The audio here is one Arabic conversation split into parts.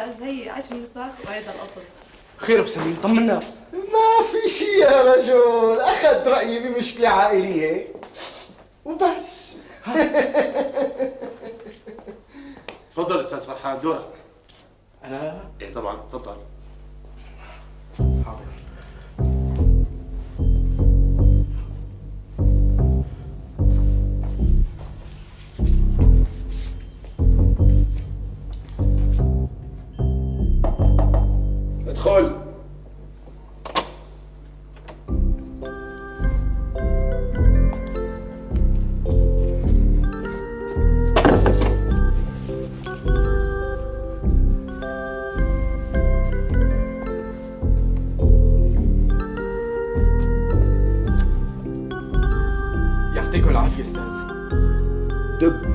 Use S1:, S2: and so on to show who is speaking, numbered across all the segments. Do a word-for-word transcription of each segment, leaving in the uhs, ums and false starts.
S1: استاذ، هي عشمي وساخ وهيدا القصد.
S2: خير بسمين، طمنا.
S3: ما في شيء يا رجل، اخذ رايي بمشكله عائليه وبس.
S4: تفضل استاذ فرحان، دورك.
S2: انا؟
S4: ايه طبعا، تفضل.
S2: حاضر.
S3: ادخل.
S2: يعطيكم العافية استاذ.
S3: دق.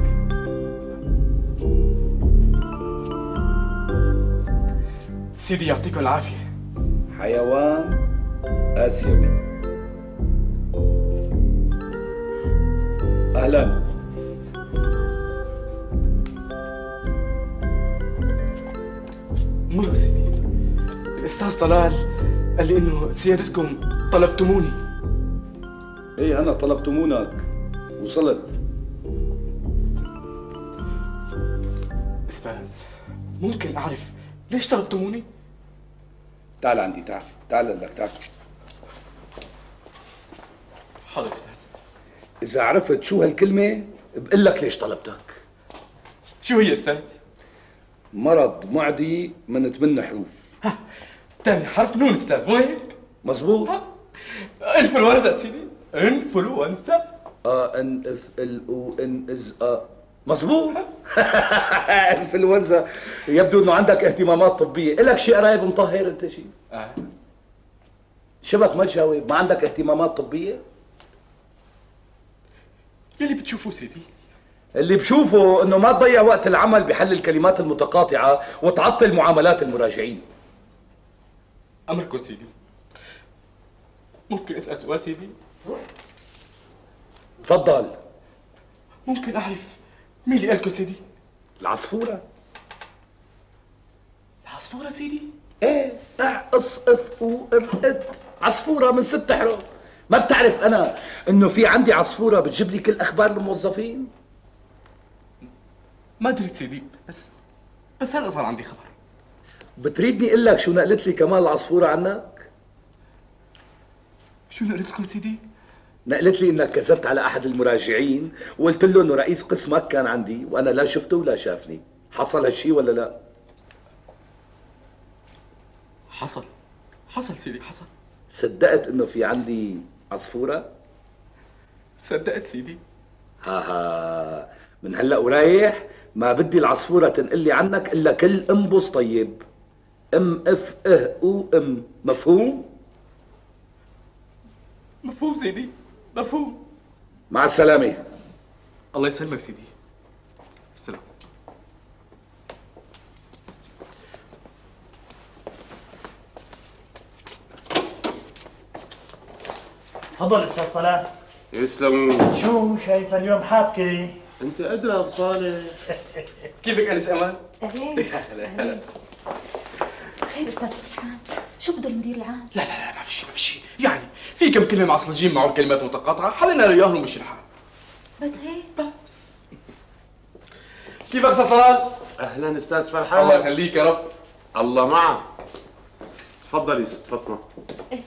S2: سيدي يعطيكم العافية.
S3: حيوان آسيوي. أهلا.
S2: مروا سيدي، الأستاذ طلال قال لي إنه سيادتكم طلبتموني.
S3: إيه أنا طلبتمونك، وصلت.
S2: أستاذ، ممكن أعرف ليش طلبتموني؟
S3: تعال عندي، تعال تعال لك، تعال.
S2: حاضر أستاذ.
S3: إذا عرفت شو هالكلمة بقول لك ليش طلبتك.
S2: شو هي أستاذ؟
S3: مرض معدي من ثمان حروف.
S2: ها، تاني حرف نون أستاذ، مو هيك؟
S3: مزبوط.
S2: انفلونزا سيدي، انفلونزا.
S3: اه ان اف ال او ان از ا. مزبوط. انفلونزا. يبدو انه عندك اهتمامات طبيه، الك شيء قرايب مطهر انت شيء؟
S2: آه.
S3: شبك ما تجاوب، ما عندك اهتمامات طبيه؟
S2: يلي بتشوفوه سيدي.
S3: اللي بشوفه انه ما تضيع وقت العمل بحل الكلمات المتقاطعه وتعطل معاملات المراجعين.
S2: امركم سيدي. ممكن اسال سؤال سيدي؟
S3: تفضل.
S2: ممكن اعرف مين اللي قالكم سيدي؟
S3: العصفوره.
S2: العصفوره سيدي؟
S3: ايه، اع اص اف او ار اد. عصفوره من ست حروف. ما بتعرف انا انه في عندي عصفوره بتجيب لي كل اخبار الموظفين؟
S2: ما دريت سيدي، بس بس هلا صار عندي خبر.
S3: بتريدني اقول لك شو نقلت لي كمان العصفوره عنك؟
S2: شو نقلت لكم سيدي؟
S3: نقلت لي انك كذبت على احد المراجعين وقلت له انه رئيس قسمك كان عندي وانا لا شفته ولا شافني. حصل هالشي ولا لا؟
S2: حصل حصل سيدي، حصل.
S3: صدقت انه في عندي عصفوره؟
S2: صدقت سيدي.
S3: ها ها، من هلا ورايح ما بدي العصفوره تنقل لي عنك الا كل انبص طيب. ام اف اه او ام، مفهوم؟
S2: مفهوم سيدي، مفهوم.
S3: مع السلامه.
S2: الله يسلمك سيدي. سلام.
S5: تفضل استاذ طلال.
S4: يسلموا.
S5: شو شايفه اليوم حابكه؟
S4: انت ادرى ابو صالح.
S2: كيفك انس امان؟
S1: اهلين.
S2: هلا.
S1: خير استاذ فرحان، شو بده المدير العام؟
S2: لا لا لا، ما في شيء، ما في شيء، يعني في كم كلمه معصلجين معه كلمات متقاطعه، حلينا له اياهم ومشي الحال.
S1: بس هيك
S2: بس. كيفك استاذ طلال؟
S4: اهلا استاذ فرحان.
S2: الله يخليك يا رب.
S4: الله معك. تفضلي ست فاطمه.
S1: إيه.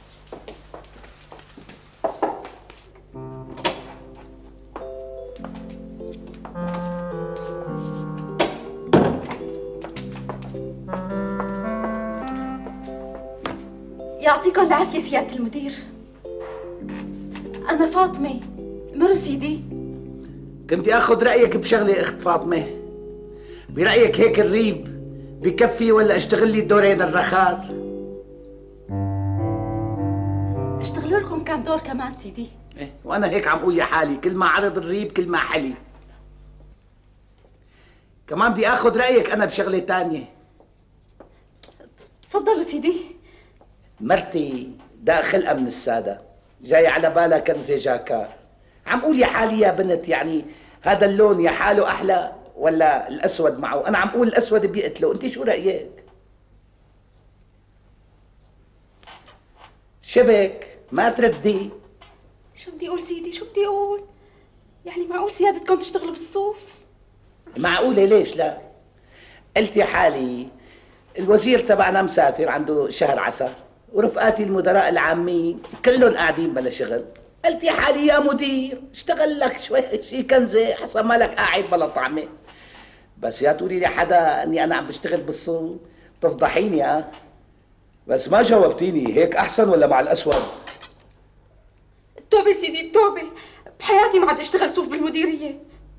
S1: يعطيكم العافية سيادة المدير. أنا فاطمة، مرو سيدي.
S3: كنت اخذ رايك بشغله اخت فاطمه. برايك هيك الريب بكفي ولا اشتغل لي دورين الرخار؟
S1: اشتغلوا لكم كم دور كمان سيدي.
S3: إيه، وانا هيك عم قول يا حالي، كل ما عرض الريب كل ما حلي. كمان بدي اخذ رايك انا بشغله تانية.
S1: تفضلوا سيدي.
S3: مرتي داء خلقه من الساده، جاي على بالها كنزه جاكار. عم قول يا حالي يا بنت، يعني هذا اللون يا حاله احلى ولا الاسود معه؟ انا عم اقول الاسود بيقتله، انت شو رايك؟ شبك ما تردي.
S1: شو بدي اقول سيدي؟ شو بدي اقول؟ يعني معقول سيادتكم تشتغلوا بالصوف؟
S3: معقولة ليش لا؟ قلت يا حالي الوزير تبعنا مسافر عنده شهر عسل ورفقاتي المدراء العامين كلهم قاعدين بلا شغل. قلت يا حالي يا مدير اشتغل لك شوي شي كنزة حسب مالك قاعد بلا طعمة. بس يا تقولي لي حدا اني انا عم بشتغل بالصوف تفضحيني. اه بس ما جاوبتيني، هيك احسن ولا مع الاسود؟
S1: التوبة سيدي التوبة، بحياتي ما عاد اشتغل صوف بالمديرية.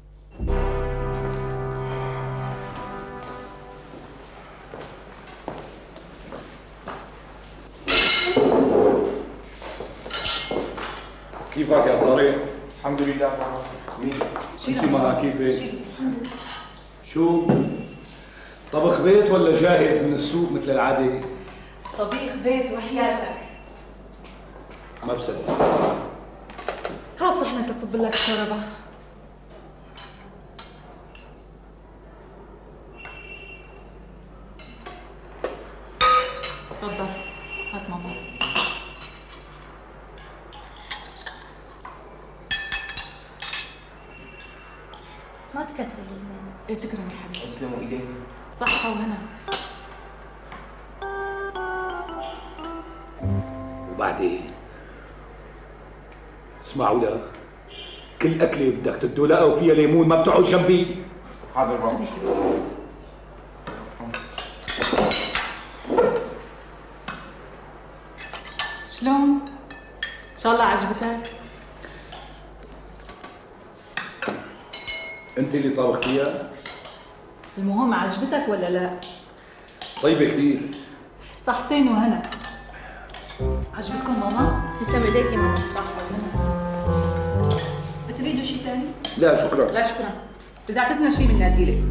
S6: كيفك يا طارق؟
S2: الحمد لله.
S6: انت ما كيفك؟ شو؟ طبخ بيت ولا جاهز من السوق مثل العادة؟
S7: طبيخ بيت وحياتك.
S6: ما بصدق.
S7: هات صحنك تصب لك الشوربة. تفضل هات ماما.
S1: ما تكثري بالمال.
S7: ايه تكرم يا حبيبي.
S2: اسلموا ايديك.
S7: صحة وهنا.
S3: وبعدين
S6: اسمعوا لا، كل أكلة بدك تدلقها وفيها ليمون ما بتقعد جنبي.
S2: حاضر بابا.
S7: خذي حبيبتي. شلون؟ ان شاء الله عجبتك؟
S6: انت اللي طبختيها؟
S7: المهم عجبتك ولا لا؟
S6: طيبة كثير.
S7: صحتين وهنا. عجبتكم ماما؟
S1: يسلم ايديك يا ماما.
S7: صح وهنا.
S1: بتريدوا شيء ثاني؟
S3: لا شكرا.
S7: لا شكرا. اذا اعطيتنا شيء بنناديلك.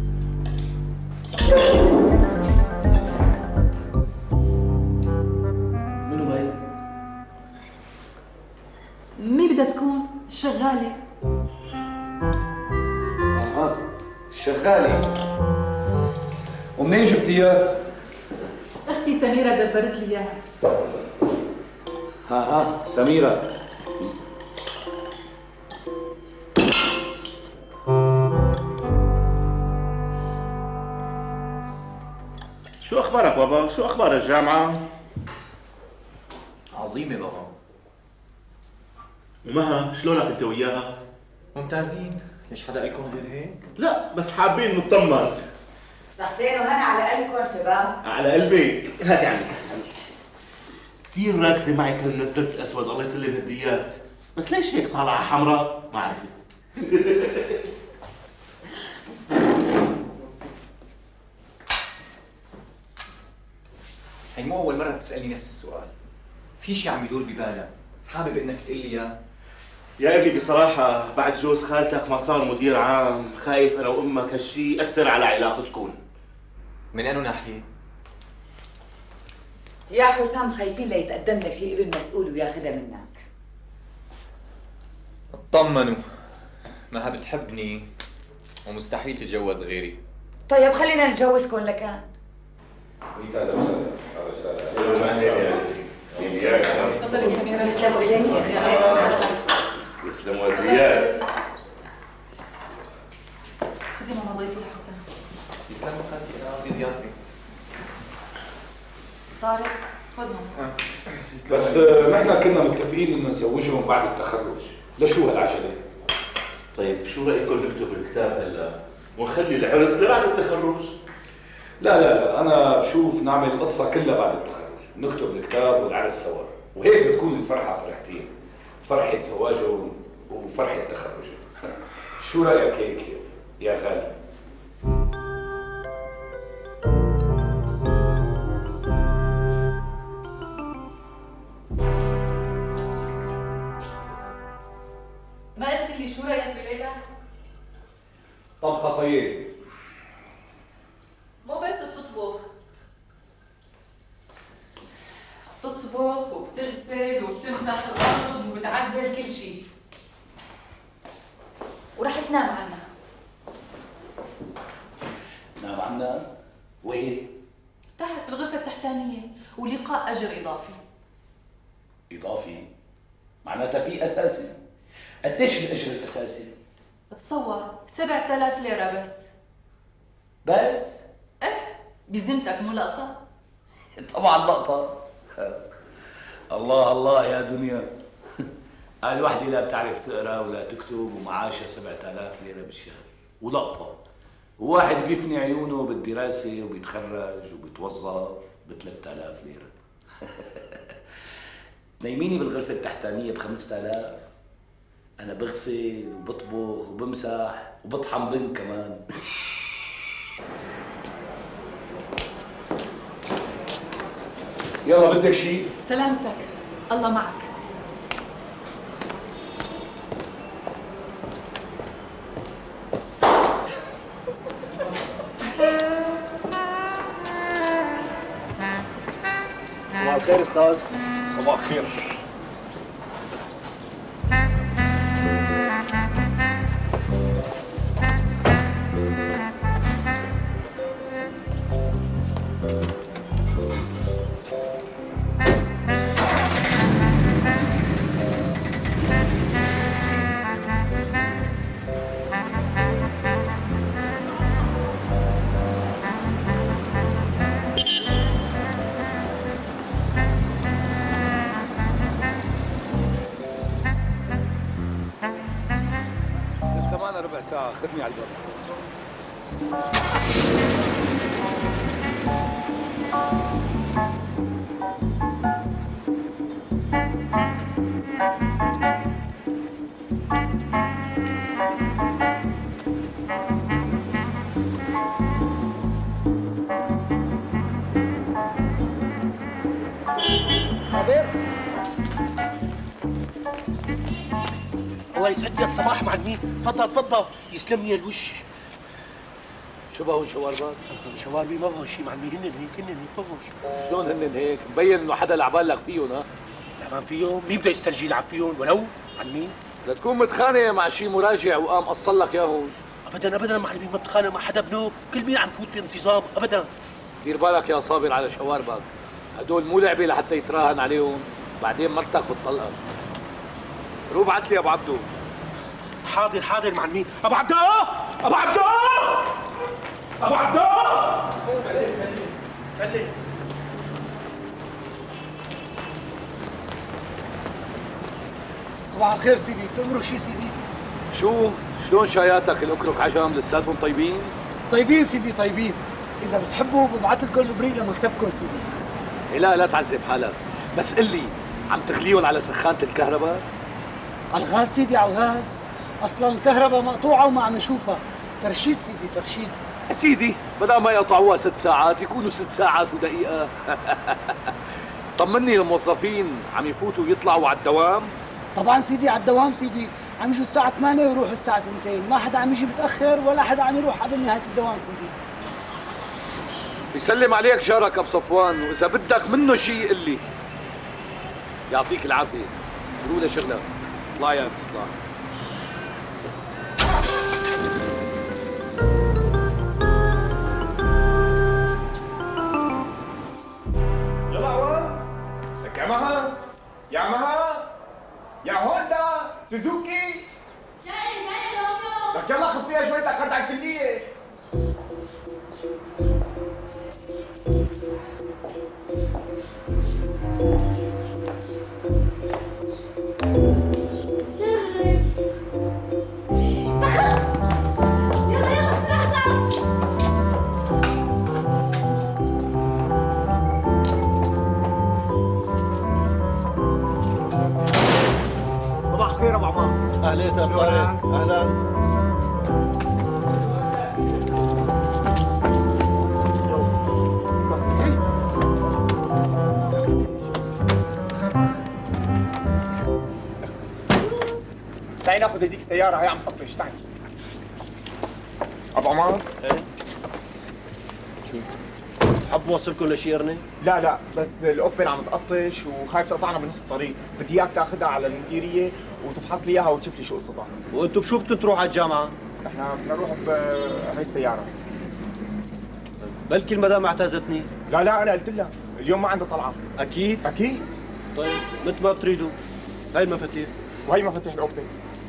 S3: منو هي؟
S7: مين بدها تكون؟ الشغالة.
S6: اها شغالة. ومنين جبتيها؟
S7: اختي سميرة دبرت لي اياها.
S6: ها ها سميرة.
S4: شو اخبارك بابا؟ شو اخبار الجامعة؟
S8: عظيمة بابا.
S4: ومها شلونك انت وياها؟
S8: ممتازين، ليش حدا قالكم غير هيك؟
S4: لا بس حابين نطمن.
S9: صحتين وهنا على قلبكم شباب.
S4: على قلبي. هاتي عنك كثير راكزة معك هالنزلت الاسود، الله يسلم هديات. بس ليش هيك طالعة حمراء؟ ما عرفت.
S8: هي مو أول مرة تسألني نفس السؤال. في شي عم يدور ببالك، حابب إنك تقول لي إياه؟
S4: يا ابني بصراحة بعد جوز خالتك ما صار مدير عام، خايف أنا وأمك هالشي يأثر على علاقتكم.
S8: من أنو ناحية؟
S9: يا حسام خايفين ليتقدم لك شيء ابن مسؤول وياخذها منك.
S8: اطمنوا، مها بتحبني ومستحيل تتجوز غيري.
S9: طيب خلينا نتجوزكم لكان.
S3: هذا رسالة هذا رسالة.
S7: تفضلي سميرة.
S9: يسلموا ايديك.
S4: يسلموا ايديك.
S7: خذي ماما ضيفي لحسام.
S8: يسلموا خالتي، أنا عندي ضيافة.
S7: طارق خذ ماما.
S6: بس آه، نحن كنا متفقين انه نزوجهم بعد التخرج، لشو هالعجلة؟
S4: طيب شو رأيكم نكتب الكتاب هلا ونخلي العرس لبعد التخرج؟
S6: لا لا لا، انا بشوف نعمل القصة كلها بعد التخرج، نكتب الكتاب والعرس سوا، وهيك بتكون الفرحة فرحتين، فرحة زواجهم وفرحة تخرجهم. شو رأيك هيك يا غالي؟
S7: ما قلت لي شو رايك بليلى؟
S6: طبخة طيب.
S7: مو بس بتطبخ، بتطبخ وبتغسل وبتمسح الارض وبتعزل كل شيء.
S9: ورح تنام عنها.
S3: عنا؟ وين؟
S7: تحت بالغرفة التحتانية، ولقاء أجر إضافي.
S3: إضافي؟ معناتها في أساسي. قديش الأجر الأساسي؟
S7: تصور سبعة آلاف ليرة بس.
S3: بس؟
S7: إيه بذمتك مو لقطة؟
S3: طبعا لقطة. الله الله يا دنيا. قال وحدة لا بتعرف تقرا ولا تكتب ومعاشها سبعة آلاف ليرة بالشهر ولقطة. وواحد بيفني عيونه بالدراسة وبيتخرج وبيتوظف ب ثلاثة آلاف ليرة. نايميني بالغرفة التحتانية ب خمسة آلاف. أنا بغسل وبطبخ وبمسح وبطحن بنت كمان.
S6: يلا بدك شيء؟
S7: سلامتك، الله معك.
S5: صباح الخير استاذ.
S6: صباح الخير. ربع ساعة خدني على الباب
S5: خبير الله يسعد يا الصباح معلمين. تفضل تفضل يسلم لي الوش.
S3: شو بهون شواربات؟
S5: شواربي ما بهون شيء معلمين، هن هيك هن ما بهون شيء.
S3: شلون هن هيك؟ مبين انه حدا لعبان لك فيهم. ها؟
S5: لعبان فيهم؟ مين بده يسترجي يلعب فيهم ولو معلمين؟
S3: لا تكون متخانق مع شي مراجع وقام قصل لك ياهون.
S5: ابدا ابدا معلمين ما بتخانق مع حدا بنوب، كل مين عم فوت بانتظام ابدا.
S3: دير بالك يا صابر على شواربك، هدول مو لعبه لحتى يتراهن عليهم، بعدين مرتك بتطلقك. روح ابعت لي ابو عبدو.
S5: حاضر حاضر معلمين. ابو عبدو ابو عبدو ابو عبدو خليه خليه صباح الخير سيدي، بتأمروا شي سيدي؟
S3: شو؟ شلون شاياتك الأكرك عجم لساتهم طيبين؟
S10: طيبين سيدي طيبين، إذا بتحبوا ببعث لكم الإبريق لمكتبكم سيدي.
S3: إيه لا لا تعذب حالك، بس قل لي عم تغليهم على سخانة الكهرباء؟
S10: على الغاز سيدي على الغاز، أصلاً الكهرباء مقطوعة وما عم نشوفها، ترشيد سيدي ترشيد.
S3: سيدي بدل ما يقطعوها ست ساعات يكونوا ست ساعات ودقيقة. طمني الموظفين عم يفوتوا ويطلعوا على الدوام؟
S10: طبعاً سيدي على الدوام سيدي، عم يجوا الساعة ثمانية ويروحوا الساعة اثنتين، ما حدا عم يجي متأخر ولا حدا عم يروح قبل نهاية الدوام سيدي.
S3: بيسلم عليك جارك ابو صفوان، واذا بدك منه شيء قل لي. يعطيك العافيه. روح لشغلك. اطلع يا ابني اطلع.
S2: يلا عوام. لك يا مها يا مها يا هوندا سوزوكي.
S11: جاي جاي روميو.
S2: لك يلا خذ فيها شوي، تاخرت على الكليه.
S5: صباح الخير ابو عمار.
S12: اهلا استاذ طارق. اهلا.
S2: تعي ناخذ هديك السيارة هي عم تطفش. تعي ابو عمار.
S12: ايه شو؟ حب اوصلكم لشيرني؟
S2: لا لا بس الاوبن عم تقطش وخايف تقطعنا بنص الطريق، بدي اياك تاخذها على المديريه وتفحص لي اياها وتشوف لي شو قصتها.
S12: وانتم بشو بدكم تروحوا على الجامعه؟
S2: احنا بدنا نروح بهي السياره.
S12: بلكي المدام اعتزتني.
S2: لا لا انا قلت لها اليوم ما عندها طلعه.
S12: اكيد؟
S2: اكيد.
S12: طيب مثل ما بتريدوا. هاي المفاتيح.
S2: وهي مفاتيح الاوبن.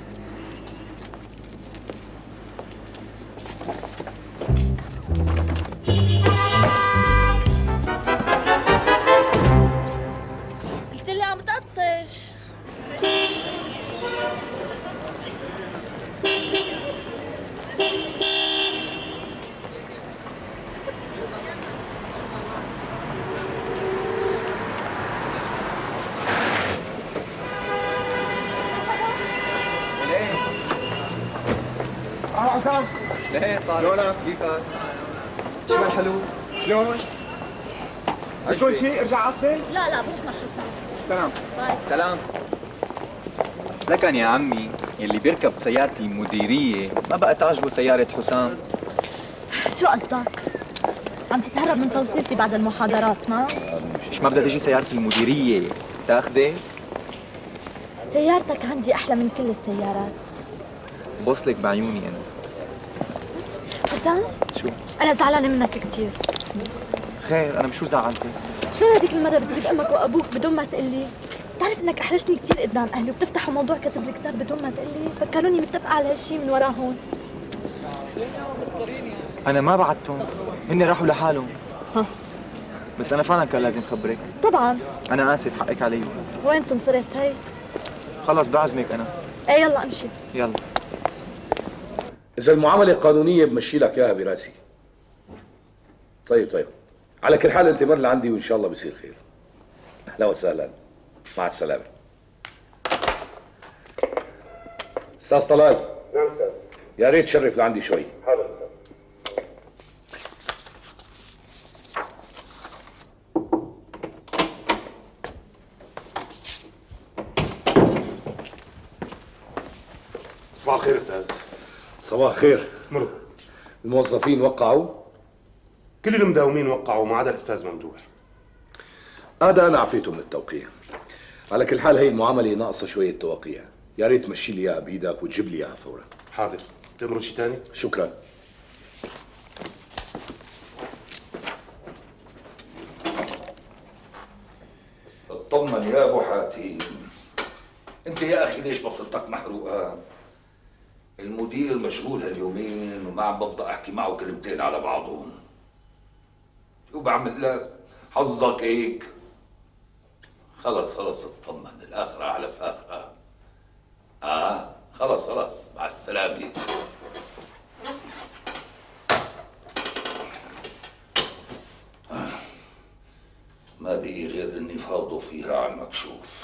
S11: قلت لي عم تقطش.
S2: اه حسام.
S8: ليه طارق؟
S2: شلونك؟
S8: كيفك؟ شو هالحلو؟
S2: شلون؟ بدكم شيء ارجع عطني؟
S11: لا لا بروح مع حسام.
S2: سلام.
S11: باي.
S8: سلام. لكن يا عمي يلي بيركب سيارة المديرية ما بقى تعجبه سيارة حسام.
S11: شو قصدك؟ عم تتهرب من توصيلتي بعد المحاضرات ما؟
S8: مش ما بدها تجي سيارة المديرية تاخذي؟
S11: سيارتك عندي أحلى من كل السيارات.
S8: بوصلك بعيوني أنا.
S11: حسام؟
S8: شو؟
S11: أنا زعلانة منك كثير.
S8: خير أنا بشو زعلتك؟
S11: شلون هذيك المرة بتجيب أمك وأبوك بدون ما تقلي؟ بتعرف إنك أحرجتني كثير قدام أهلي وبتفتحوا موضوع كتب الكتاب بدون ما تقلي؟ فكروني متفقة على هالشيء من وراهم.
S8: أنا ما بعتهم، هن راحوا لحالهم.
S11: ها.
S8: بس أنا فعلا كان لازم خبرك.
S11: طبعا.
S8: أنا آسف حقك علي.
S11: وين بتنصرف هي؟
S8: خلص بعزمك أنا.
S11: إيه يلا امشي.
S8: يلا.
S6: إذا المعاملة قانونية بمشي لك إياها براسي. طيب طيب. على كل حال أنت مر لعندي وإن شاء الله بصير خير. أهلا وسهلا. مع السلامة. أستاذ طلال.
S13: نعم أستاذ.
S6: يا ريت تشرف لعندي شوي.
S13: حاضر أستاذ.
S4: صباح الخير استاذ.
S6: صباح الخير.
S4: مروا.
S6: الموظفين وقعوا؟
S4: كل المداومين وقعوا ما عدا الاستاذ ممدوح.
S6: هذا انا عفيته من التوقيع. على كل حال هي المعامله ناقصه شويه توقيع، يا ريت تمشي لي اياها بايدك وتجيب لي اياها فورا.
S4: حاضر. تأمروا شيء ثاني؟
S6: شكرا.
S14: اطمن يا ابو حاتم. انت يا اخي ليش بصيرتك محروقه؟ المدير مشغول هاليومين وما عم بفضل احكي معه كلمتين على بعضهم. شو بعمل لك؟ حظك هيك. خلص خلص اطمن، الاخره على فاخره. اه خلص خلص مع السلامه. آه. ما بقي غير اني فاوضه فيها على المكشوف.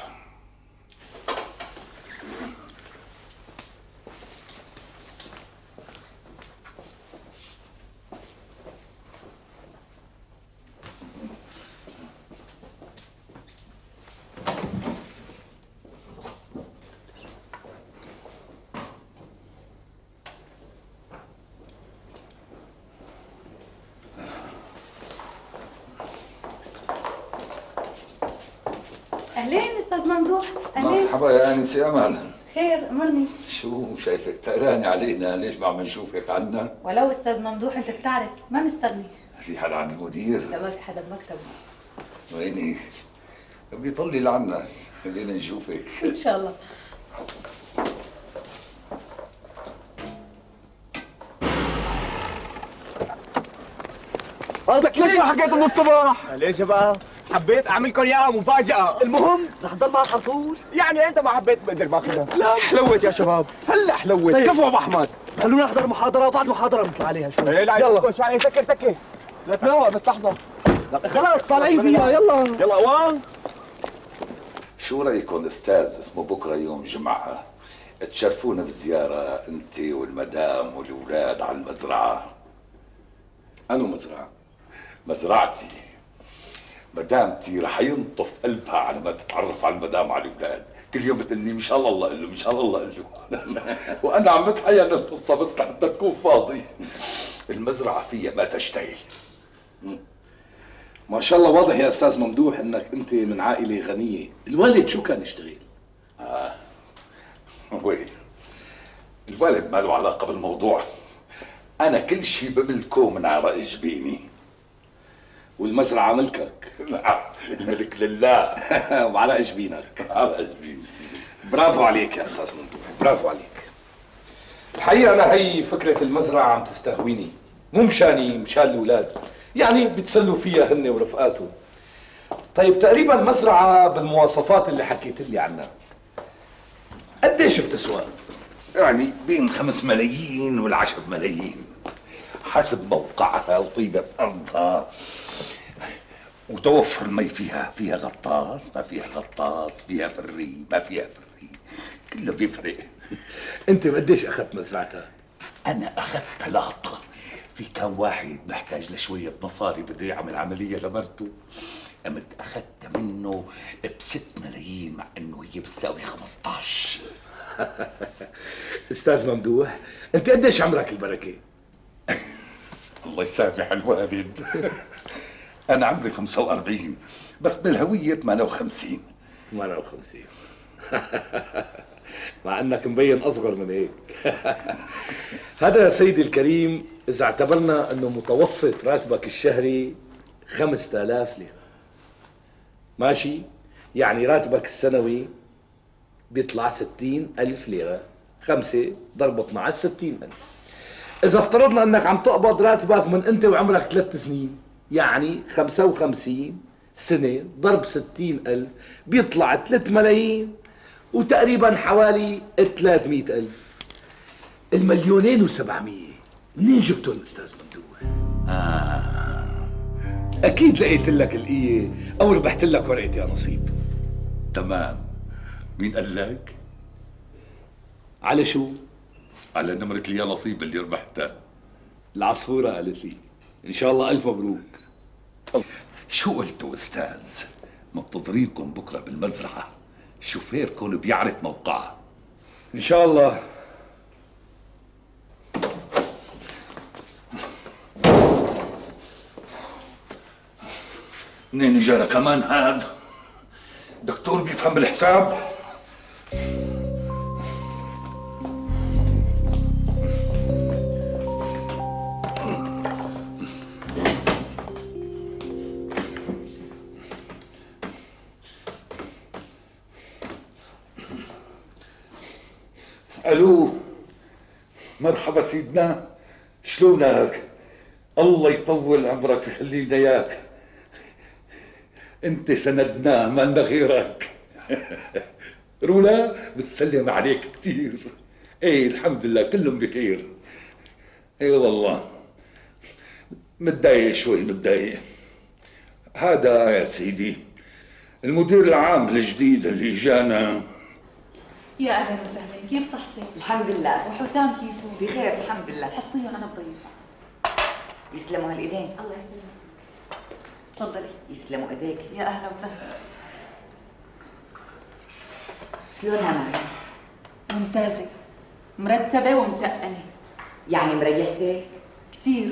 S15: اهلين استاذ ممدوح. اهلين.
S14: مرحبا يا انسه امل.
S15: خير امرني.
S14: شو شايفك تقراني علينا؟ ليش ما عم نشوفك عنا؟
S15: ولو استاذ ممدوح انت بتعرف ما مستغني.
S14: في حدا عند المدير؟
S15: لا ما في حدا بمكتبه.
S14: ويني؟ بيطلي لعنا، خلينا نشوفك.
S15: ان شاء الله.
S2: قصدك ليش ما حكيت من الصبح؟ ليش بقى؟ حبيت اعملكم اياها مفاجأة. المهم رح ضل معك على طول؟ يعني انت ما حبيت بقدر باخذها. لا حلوت يا شباب، هلا حلوت.
S12: طيب.
S2: كفو ابو احمد.
S12: خلونا نحضر محاضرة وبعد محاضرة نطلع عليها شوي.
S2: ايه لا يلا شو علي سكر سكر. لا تنوع بس لحظة.
S12: خلاص طالعين فيها يلا.
S2: يلا وان.
S14: شو رايكم استاذ؟ اسمه بكره يوم جمعه، تشرفونا بزياره انت والمدام والاولاد على المزرعه. انو مزرعه؟ مزرعتي. مدامتي رح ينطف قلبها على ما تتعرف على المدام وعلى الاولاد، كل يوم بتقول لي ان شاء الله الله قل له ان شاء الله قل له وانا عم بتحيا الفرصه بس لحتى تكون فاضي. المزرعه فيها ما تشتهي.
S6: ما شاء الله واضح يا استاذ ممدوح انك انت من عائله غنيه. الوالد شو كان يشتغل؟
S14: اه وين الوالد ما له علاقه بالموضوع. انا كل شيء بملكه من عرق جبيني.
S6: والمزرعة ملكك.
S14: نعم، الملك لله.
S6: وعلى جبينك.
S14: على جبيني.
S6: برافو عليك يا استاذ ممدوح، برافو عليك. الحقيقة أنا هي فكرة المزرعة عم تستهويني، مو مشاني، مشان الأولاد، يعني بيتسلوا فيها هن ورفقاتهم. طيب تقريبا مزرعة بالمواصفات اللي حكيت لي عنها قديش بتسوى؟
S14: يعني بين خمس ملايين والعشر ملايين حسب موقعها وطيبة أرضها وتوفر المي فيها. فيها غطاس ما فيها غطاس، فيها فري ما فيها فري، كله بيفرق.
S6: أنت قديش أخذت مزرعتها؟
S14: أنا أخذت ثلاثة. في كان واحد محتاج لشوية مصاري بده يعمل عملية لمرته، قمت أخذت منه بست ملايين مع إنه هي بتساوي خمسطعش.
S6: أستاذ ممدوح، أنت قديش عمرك البركة؟
S14: الله يسامح الوالد. أنا عمري خمسة وأربعين بس بالهوية ثمانية وخمسين.
S6: ثمانية وخمسين. مع أنك مبين أصغر من هيك. هذا يا سيدي الكريم إذا اعتبرنا أنه متوسط راتبك الشهري خمسة آلاف ليرة. ماشي؟ يعني راتبك السنوي بيطلع ستين ألف ليرة. خمسة ضرب اثنعش ستين ألف. إذا افترضنا أنك عم تقبض راتبك من أنت وعمرك ثلاث سنين، يعني خمسة وخمسين سنة ضرب ستين ألف بيطلع ثلاث ملايين وتقريبا حوالي ثلاثمئة ألف. المليونين وسبعمية منين جبتهم أستاذ ممدوح؟ آه أكيد لقيت لك القية أو ربحت لك ورقة يا نصيب.
S14: تمام. مين قال لك؟
S6: على شو؟
S14: على نمرة لي يا نصيب اللي ربحتها.
S6: العصفورة قالت لي. إن شاء الله ألف مبروك.
S14: شو قلتوا أستاذ؟ منتظرينكم بكرة بالمزرعة، شوفيركم بيعرف موقعها.
S6: إن شاء الله.
S14: منين اجانا كمان هاد؟ دكتور بيفهم بالحساب؟ الو، مرحبا سيدنا، شلونك؟ الله يطول عمرك ويخلي لنا اياك. انت سندنا ما لنا غيرك. رولا بتسلم عليك كثير. ايه الحمد لله كلهم بخير. اي والله متضايق شوي متضايق. هذا يا سيدي المدير العام الجديد اللي جانا.
S15: يا اهلا وسهلا، كيف صحتك؟
S9: الحمد لله.
S15: وحسام كيفه؟
S9: بخير الحمد لله.
S15: حطيهم انا بضيفه.
S9: يسلموا هالايدين.
S15: الله يسلمك. تفضلي.
S9: يسلموا ايديك.
S15: يا اهلا وسهلا.
S9: شلونها معك؟
S15: ممتازه، مرتبه ومتقنه.
S9: يعني مريحتك؟
S15: كثير.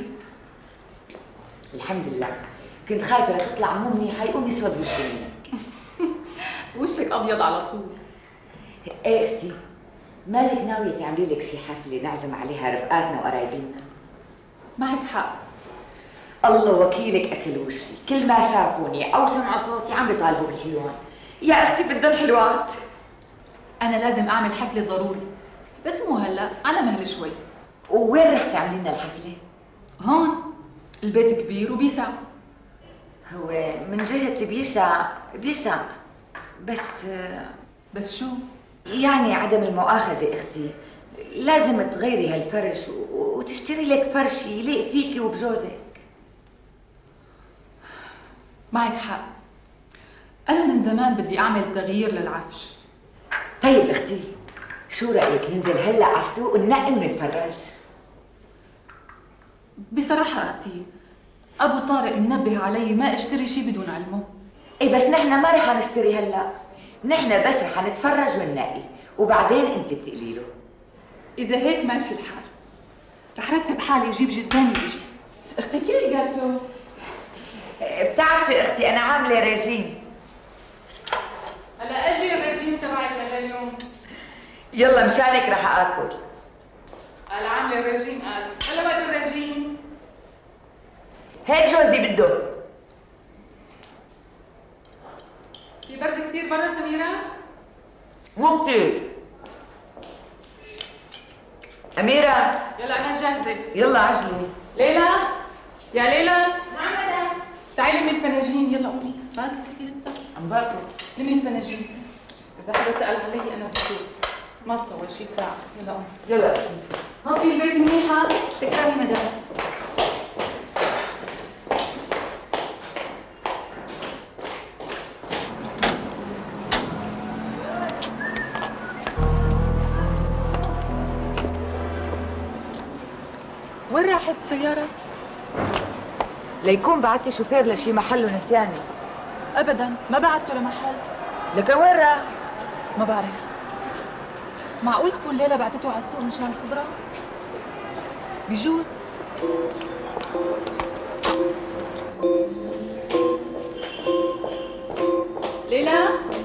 S9: الحمد لله. كنت خايفه لا تطلع مو منيحه يقوم يسود وشي منك.
S15: وشك ابيض على طول.
S9: ايه اختي، مالك ناويه تعملي لك شي حفله نعزم عليها رفقاتنا وقرايبينا؟
S15: معك حق.
S9: الله وكيلك اكل وشي، كل ما شافوني او سمعوا صوتي عم بيطالبوا بالحلوان. يا اختي بدهم حلوان.
S15: انا لازم اعمل حفله ضروري، بس مو هلا، على مهل شوي.
S9: ووين رح تعملي لنا الحفله؟
S15: هون، البيت كبير وبيسع.
S9: هو من جهة بيسع بيسع بس
S15: بس شو؟
S9: يعني عدم المؤاخذة اختي، لازم تغيري هالفرش وتشتري لك فرش يليق فيكي وبجوزك.
S15: معك حق، أنا من زمان بدي أعمل تغيير للعفش.
S9: طيب اختي، شو رأيك ننزل هلا على السوق وننقي ونتفرج؟
S15: بصراحة اختي، أبو طارق منبه علي ما اشتري شي بدون علمه.
S9: ايه بس نحن ما رح نشتري هلا، نحن بس رح نتفرج وننقي وبعدين انت بتقلي له.
S15: إذا هيك ماشي الحال، رح رتب حالي وجيب جزداني ويجي. اختي كل جاتو.
S9: بتعرفي اختي أنا عاملة ريجيم.
S15: هلا أجي الريجيم تبعك لهاليوم.
S9: يلا مشانك رح آكل.
S15: قال عاملة الريجيم قال، هلا وقت الريجيم.
S9: هيك جوزي بده.
S15: في برد كثير برا سميرة؟
S9: مو كثير. أميرة
S15: يلا أنا جاهزة.
S9: يلا عجلوا.
S15: ليلى يا ليلى.
S11: نعم مدام.
S15: تعالي لمي الفناجين يلا قومي. باكر كنتي لسه؟
S9: عم باكر.
S15: لمي الفناجين. إذا حدا سأل علي أنا بسوق. ما بطول شي ساعة. يلا قومي.
S9: يلا.
S15: ما في البيت منيحة؟
S11: تكرمي مدام.
S15: وين راحت السيارة؟
S9: ليكون بعتي شوفير لشي محل ونسياني.
S15: أبداً، ما بعته لمحل.
S9: لكن وين راح؟
S15: ما بعرف. معقول تكون ليلى بعتته على السوق مشان الخضرة؟ بجوز. ليلى؟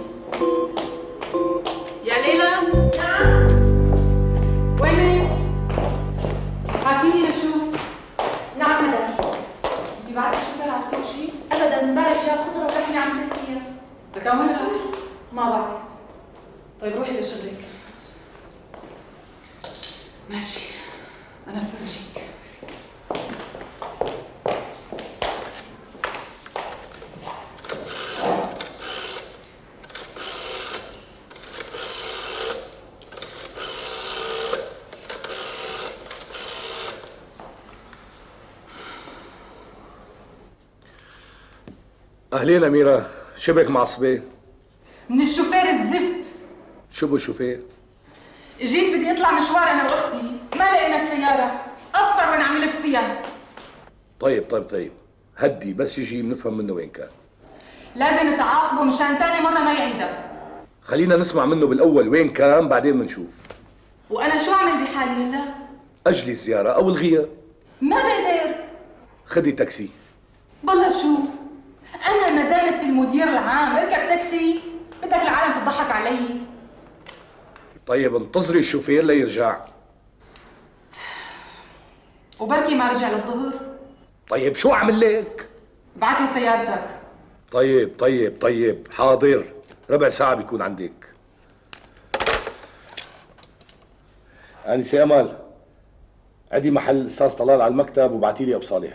S15: يا ليلى؟
S11: نعم.
S15: وينك؟ حاكيني لشوف.
S11: نعم مدام.
S15: انتي بعتي الشوفير على السوق شي؟
S11: ابدا امبارح جاب خضره ولحمه عن تركيا.
S15: لكن وين راح؟
S11: ما بعرف.
S15: طيب روحي لشغلك. ماشي انا فرجيك.
S6: اهلين اميره، شبك معصبه؟
S15: من الشوفير الزفت.
S6: شو بو شوفير؟
S15: جيت بدي اطلع مشوار انا واختي، ما لقينا السيارة، ابصر وين عم يلف فيها.
S6: طيب طيب طيب هدي، بس يجي بنفهم منه وين كان.
S15: لازم تعاقبه مشان تاني مرة ما يعيدها.
S6: خلينا نسمع منه بالاول وين كان، بعدين بنشوف.
S15: وانا شو اعمل بحالي هلا؟
S6: اجلي الزياره او الغيها.
S15: ما بقدر.
S6: خدي تاكسي.
S15: بالله شو؟ انا مدامة المدير العام اركب تاكسي؟ بدك العالم تضحك علي؟
S6: طيب انتظري الشوفير ليرجع.
S15: وبركي ما رجع للظهر.
S6: طيب شو اعمل لك؟
S15: بعت لي سيارتك.
S6: طيب طيب طيب حاضر، ربع ساعة بيكون عندك. أنسة أمل، عدي محل الأستاذ طلال على المكتب وبعتي لي أبو صالح.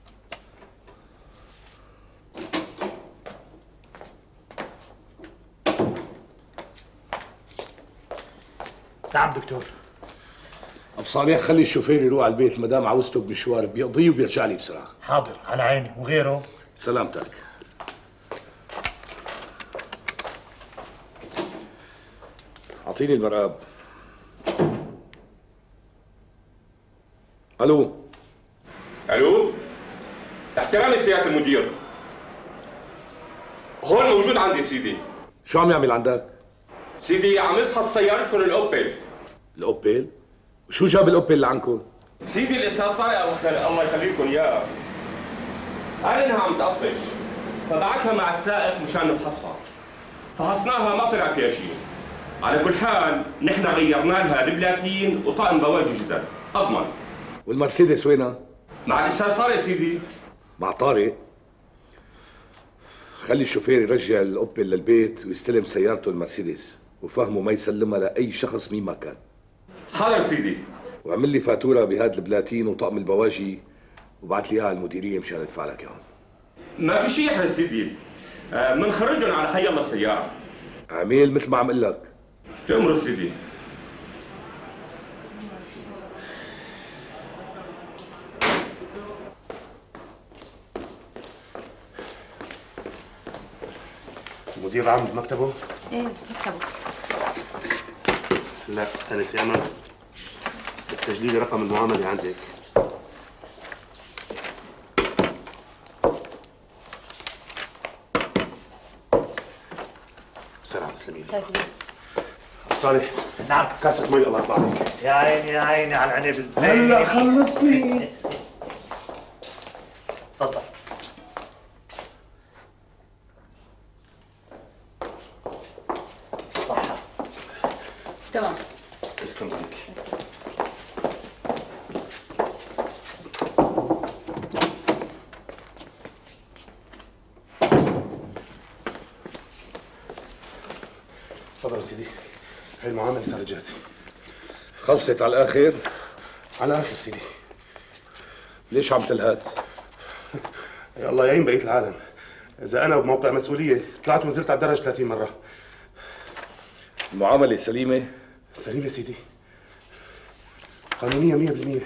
S5: نعم دكتور.
S6: أبو صالح خلي الشوفير يروح على البيت، المدام عاوزته بمشوار بيقضيه وبيرجع لي بسرعة.
S5: حاضر على عيني. وغيره؟
S6: سلامتك. أعطيني المرآب. ألو.
S13: ألو. احترامي سيادة المدير. هون موجود عندي سيدي.
S6: شو عم يعمل عندك؟
S13: سيدي عم يفحص سيارتكم الأوبل.
S6: الأوبل؟ وشو جاب الأوبل اللي عندكم؟
S13: سيدي الأستاذ طارق الله يخليكم إياه قال إنها عم تقطش، فبعتها مع السائق مشان نفحصها. فحصناها ما طلع فيها شيء. على كل حال نحن غيرنا لها البلاتين وطقم بواجي جديد، أضمن.
S6: والمرسيدس وينها؟
S13: مع الأستاذ طارق سيدي.
S6: مع طارق؟ خلي الشوفير يرجع الأوبل للبيت ويستلم سيارته المرسيدس، وفهمه ما يسلمها لأي شخص مين ما كان.
S13: حاضر سيدي.
S6: وعمل لي فاتورة بهذا البلاتين وطقم البواجي وبعت لي اياها على المديرية مشان ادفع لك اياهم.
S13: ما في شيء يحرز سيدي، بنخرجهم على حي الله السيارة.
S6: عميل مثل ما عم اقول لك.
S13: تأمر سيدي.
S5: المدير عام بمكتبه؟
S15: ايه مكتبه.
S5: لا أنسة أمل، بتسجلي لي رقم المعاملة عندك. بسرعة تسلمي لي.
S15: طيب
S5: صالح. نعم. كاسة مي الله يرضى عليك.
S12: يا عيني يا عيني على العنب الزين.
S5: هلا خلصني.
S12: تفضل.
S15: صحة. تمام.
S5: تسلم عليك.
S16: هاي المعامله صارت جاهزه.
S6: خلصت على الاخر؟
S16: على الاخر سيدي.
S6: ليش عم تلهات؟
S16: يا الله يعين بقيه العالم. اذا انا بموقع مسؤوليه طلعت ونزلت على الدرج ثلاثين مره.
S6: المعامله سليمه؟
S16: سليمه سيدي، قانونيه مية بالمية.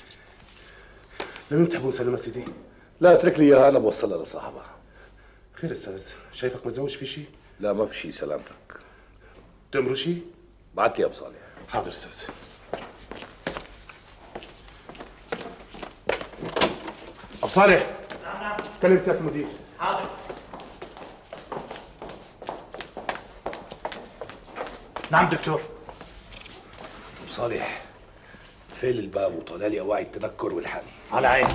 S16: لمين بتحبوا نسلمها سيدي؟
S6: لا اترك لي اياها، انا بوصلها لصاحبها.
S16: خير استاذ، شايفك متزوج في شيء؟
S6: لا ما في شيء سلامتك.
S16: تأمروا شيء؟
S6: بعت لي ابو صالح.
S16: حاضر استاذ. ابو صالح.
S12: نعم نعم.
S16: كلم سياده المدير.
S12: حاضر. نعم دكتور.
S6: ابو صالح فيل الباب وطلع لي اواعي التنكر والحن.
S12: على عيني.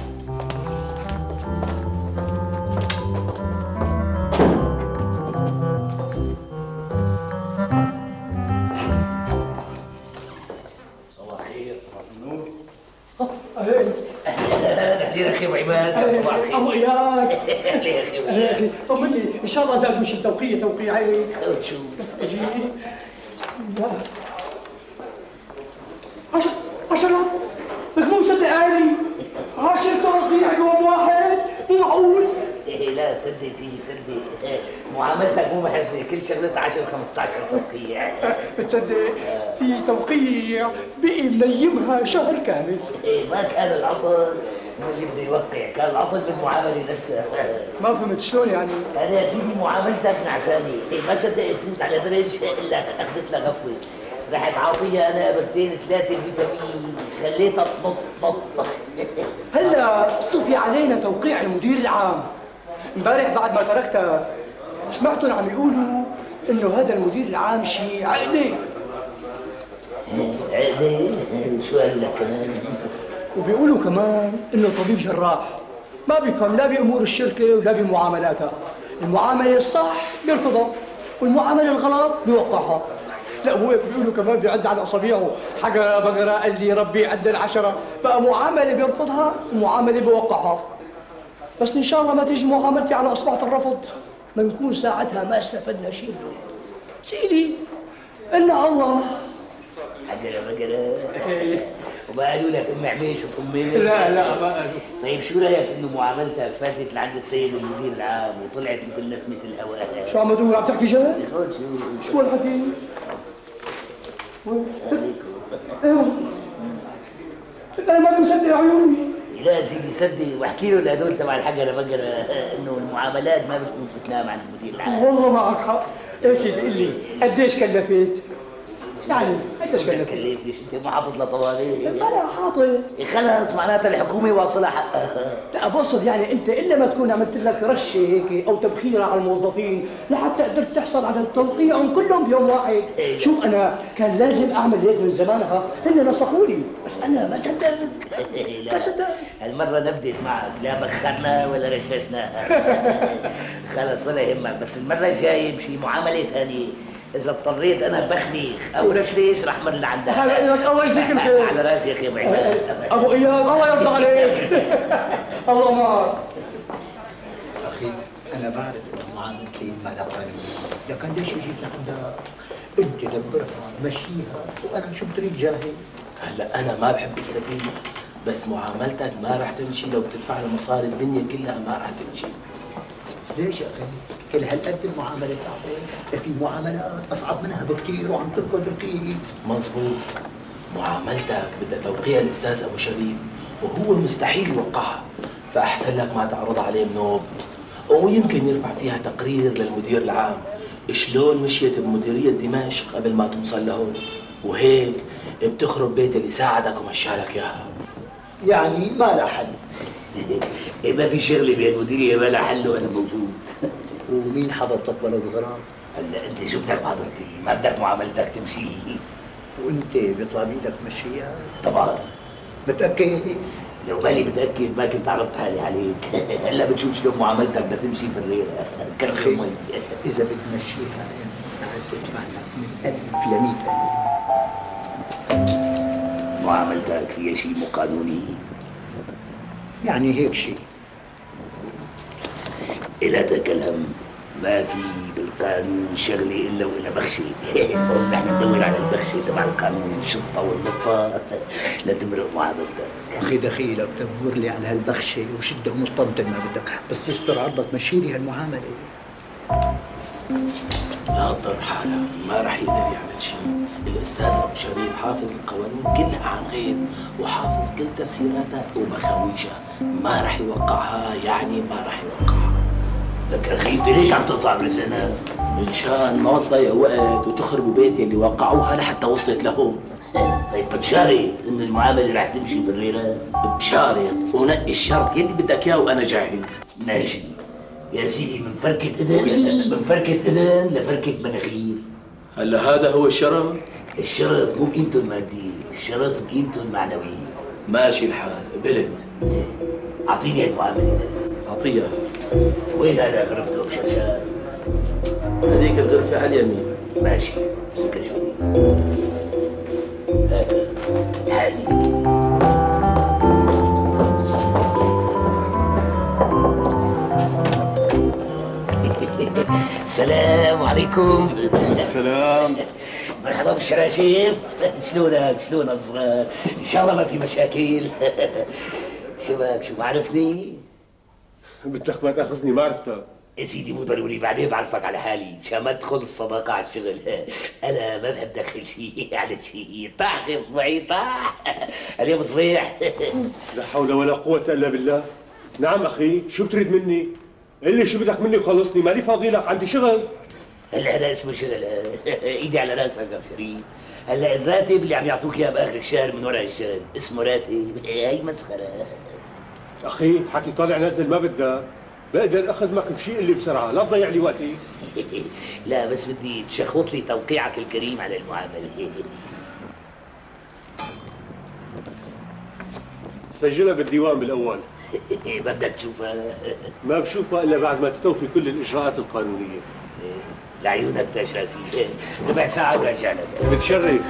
S3: صباح الخير. صباح النور.
S10: اهلا
S3: اهلا اخي ابو عماد. صباح الخير.
S10: ابو اياد.
S3: اهلا يا اخي.
S10: اهلا يا اخي، طمني ان شاء الله زاد شيء توقيع توقيعين.
S3: شوف
S10: اجي عشر عشرة لك مو مصدق علي. عشر توقيع يوم واحد مو معقول.
S3: إيه لا صدق سيدي صدق، معاملتك مو محسنه، كل شغلتها عشرة خمسة عشر توقيع.
S10: بتصدق في توقيع بقي منيمها شهر كامل.
S3: إيه ما كان العطل من اللي بده يوقع، كان العطل بالمعامله نفسها.
S10: ما فهمت شلون يعني؟
S3: انا يا سيدي معاملتك نعسانه، إيه ما صدقت تفوت على درج الا اخذت لها غفوه، رحت عاطيها انا قبلتين ثلاثه فيتامين خليتها تنط نط.
S10: هلا صفي علينا توقيع المدير العام. امبارح بعد ما تركتها سمعتهم عم يقولوا انه هذا المدير العام شيء عقدي.
S3: عقدي؟ شو قال لك كمان؟
S10: وبيقولوا كمان انه طبيب جراح ما بيفهم لا بامور الشركه ولا بمعاملاتها. المعامله الصح بيرفضها والمعامله الغلط بيوقعها. لا هو بيقولوا كمان بيعد على اصابعه حجره بقره قال لي ربي عد العشره، بقى معامله بيرفضها ومعامله بيوقعها. بس ان شاء الله ما تيجي معاملتي على اصبعة الرفض، بنكون ساعتها ما استفدنا شيء منه. سيدي ان الله
S3: حجره بقره. وما قالوا لك ام عميش وام
S10: لا لا ما قالوا.
S3: طيب شو رايك انه معاملتك فاتت لعند السيد المدير العام وطلعت مثل نسمه الهواء؟
S10: شو عم تقول؟ عم تحكي جد؟
S3: شو
S10: شو الحكي؟ ايوه انا ما مصدق عيوني.
S3: لا سيدي صدق واحكي له لهدول تبع الحجره بقره انه المعاملات ما بتكون بتنام عند المدير العام.
S10: والله معك حق. يا سيدي قل لي قديش كلفت؟ يعني قديش كلفت؟
S3: كلفتش انت ما حاطط لها طوالي؟
S10: لا حاطط.
S3: خلص معناتها الحكومه واصلها حقها.
S10: لا بقصد يعني انت الا ما تكون عملت لك رشه هيك او تبخيره على الموظفين لحتى قدرت تحصل على توقيعهم كلهم بيوم واحد. شوف انا كان لازم اعمل هيك من زمانها، هن نصحوني بس انا ما صدقت. ما صدقت.
S3: هالمره نبدت معك لا بخرنا ولا رششنا. خلص ولا يهمك، بس المره الجايه بشي معامله ثانيه إذا اضطريت أنا بخليخ أو رشريش رح مر لعندك.
S10: هلا لك الله يجزيك الخير.
S3: على راسي يا أخي أبو عماد.
S10: أبو إياد الله يرضى عليك. الله معك.
S17: أخي أنا بعرف إنه معاملتي ما لها قانون، لكن ليش جيت لعندك؟ أنت دبرها مشيها وأنا شو بطريق جاهز.
S5: هلا أنا ما بحب استفيد، بس معاملتك ما رح تمشي لو بتدفع له مصاري الدنيا كلها ما رح تمشي.
S17: ليش يا أخي؟ كل هالقد المعاملة صعبة، في معاملات أصعب منها بكثير وعم تركض ركيب.
S5: مظبوط، معاملتك بدها توقيع الأستاذ أبو شريف وهو مستحيل يوقعها، فأحسن لك ما تعرض عليه منوب، ويمكن يرفع فيها تقرير للمدير العام شلون مشيت بمديرية دمشق قبل ما توصل لهون، وهيك بتخرب بيت اللي ساعدك ومشالك إياها.
S17: يعني ما لها حل.
S3: ما في شغله بهالمديريه ما لها حل وانا موجود.
S17: ومين حضرتك بلا صغران؟
S3: هلا انت شو بدك بحضرتي؟ ما بدك معاملتك تمشي؟
S17: وانت بيطلع بايدك تمشيها؟
S3: طبعا.
S17: متأكد؟
S3: لو ماني متأكد ما كنت عرضت حالي عليك. هلا بتشوف شلون معاملتك بدها تمشي في الريرة. كرش المي.
S17: إذا بتمشيها أنا مستعد أدفع لك من ألف لمئة ألف.
S3: معاملتك فيها شيء مو قانوني؟
S17: يعني هيك شيء.
S3: لا تكلم، ما في بالقانون شغله الا وانا بخشي. نحن ندور على البخت البخشه تبع القانون الشرطه والنقطه لتمرق معاملتك.
S17: اخي دخيلك دبر لي على هالبخشه وشدها ومطمطن ما بدك، بس تستر عرضك مشي لي هالمعامله.
S5: لا تضر حالك، ما رح يقدر يعمل شيء. الاستاذ ابو شريف حافظ القوانين كلها عن غيب وحافظ كل تفسيراتها ومخاويشها، ما رح يوقعها يعني ما رح يوقعها.
S3: لك اخي انت ليش عم تقطع بلسانك؟
S5: مشان ما تضيع وقت وتخربوا بيتي اللي وقعوها لحتى وصلت لهون.
S3: طيب بتشارط انه المعامله رح تمشي بالريره؟
S5: بشارط ونقي الشرط يلي بدك اياه وانا جاهز.
S3: ماشي يا سيدي، من فركة اذن من فركة اذن لفركة مناخير.
S5: هلا هذا هو الشرط؟
S3: الشرط مو بقيمته المادية، الشرط بقيمته المعنوية.
S5: ماشي الحال، قبلت.
S3: ايه اعطيني هالمعاملة.
S5: اعطيها.
S3: وين هذا غرفته بشرشار؟
S5: هذيك الغرفة على اليمين.
S3: ماشي، سكر شوي. هذا حالي. السلام عليكم.
S2: السلام.
S3: مرحبا بالشراشيف. شلونك؟ شلون الصغار؟ ان شاء الله ما في مشاكل. شو بك؟ شو بعرفني؟
S16: بدك ما تاخذني ما عرفتك.
S3: يا سيدي مو ضروري، بعدين بعرفك على حالي مشان ما تدخل الصداقة على الشغل. أنا ما بحب دخل شيء على شيء. طاح يا صبحي طاح. اليوم صبيح.
S16: لا حول ولا قوة إلا بالله. نعم أخي، شو بتريد مني؟ قل لي شو بدك مني وخلصني، مالي فاضي لك، عندي شغل.
S3: هلا هذا اسمه شغل. ايدي على راسك يا شريف. هلا الراتب اللي عم يعطوك اياه باخر الشهر من وراء الشغل اسمه راتب؟ هي مسخرة.
S16: أخي حكي طالع نازل ما بدك. بقدر اخدمك بشيء اللي بسرعه، لا تضيع لي وقتي.
S3: لا بس بدي تشخط لي توقيعك الكريم على المعامله.
S16: سجلها بالديوان بالاول.
S3: ما بدك تشوفها؟
S16: ما بشوفها الا بعد ما تستوفي كل الاجراءات القانونيه.
S3: لعيونك تشرسي. ربع ساعه وراجع لك.
S16: بتشرف.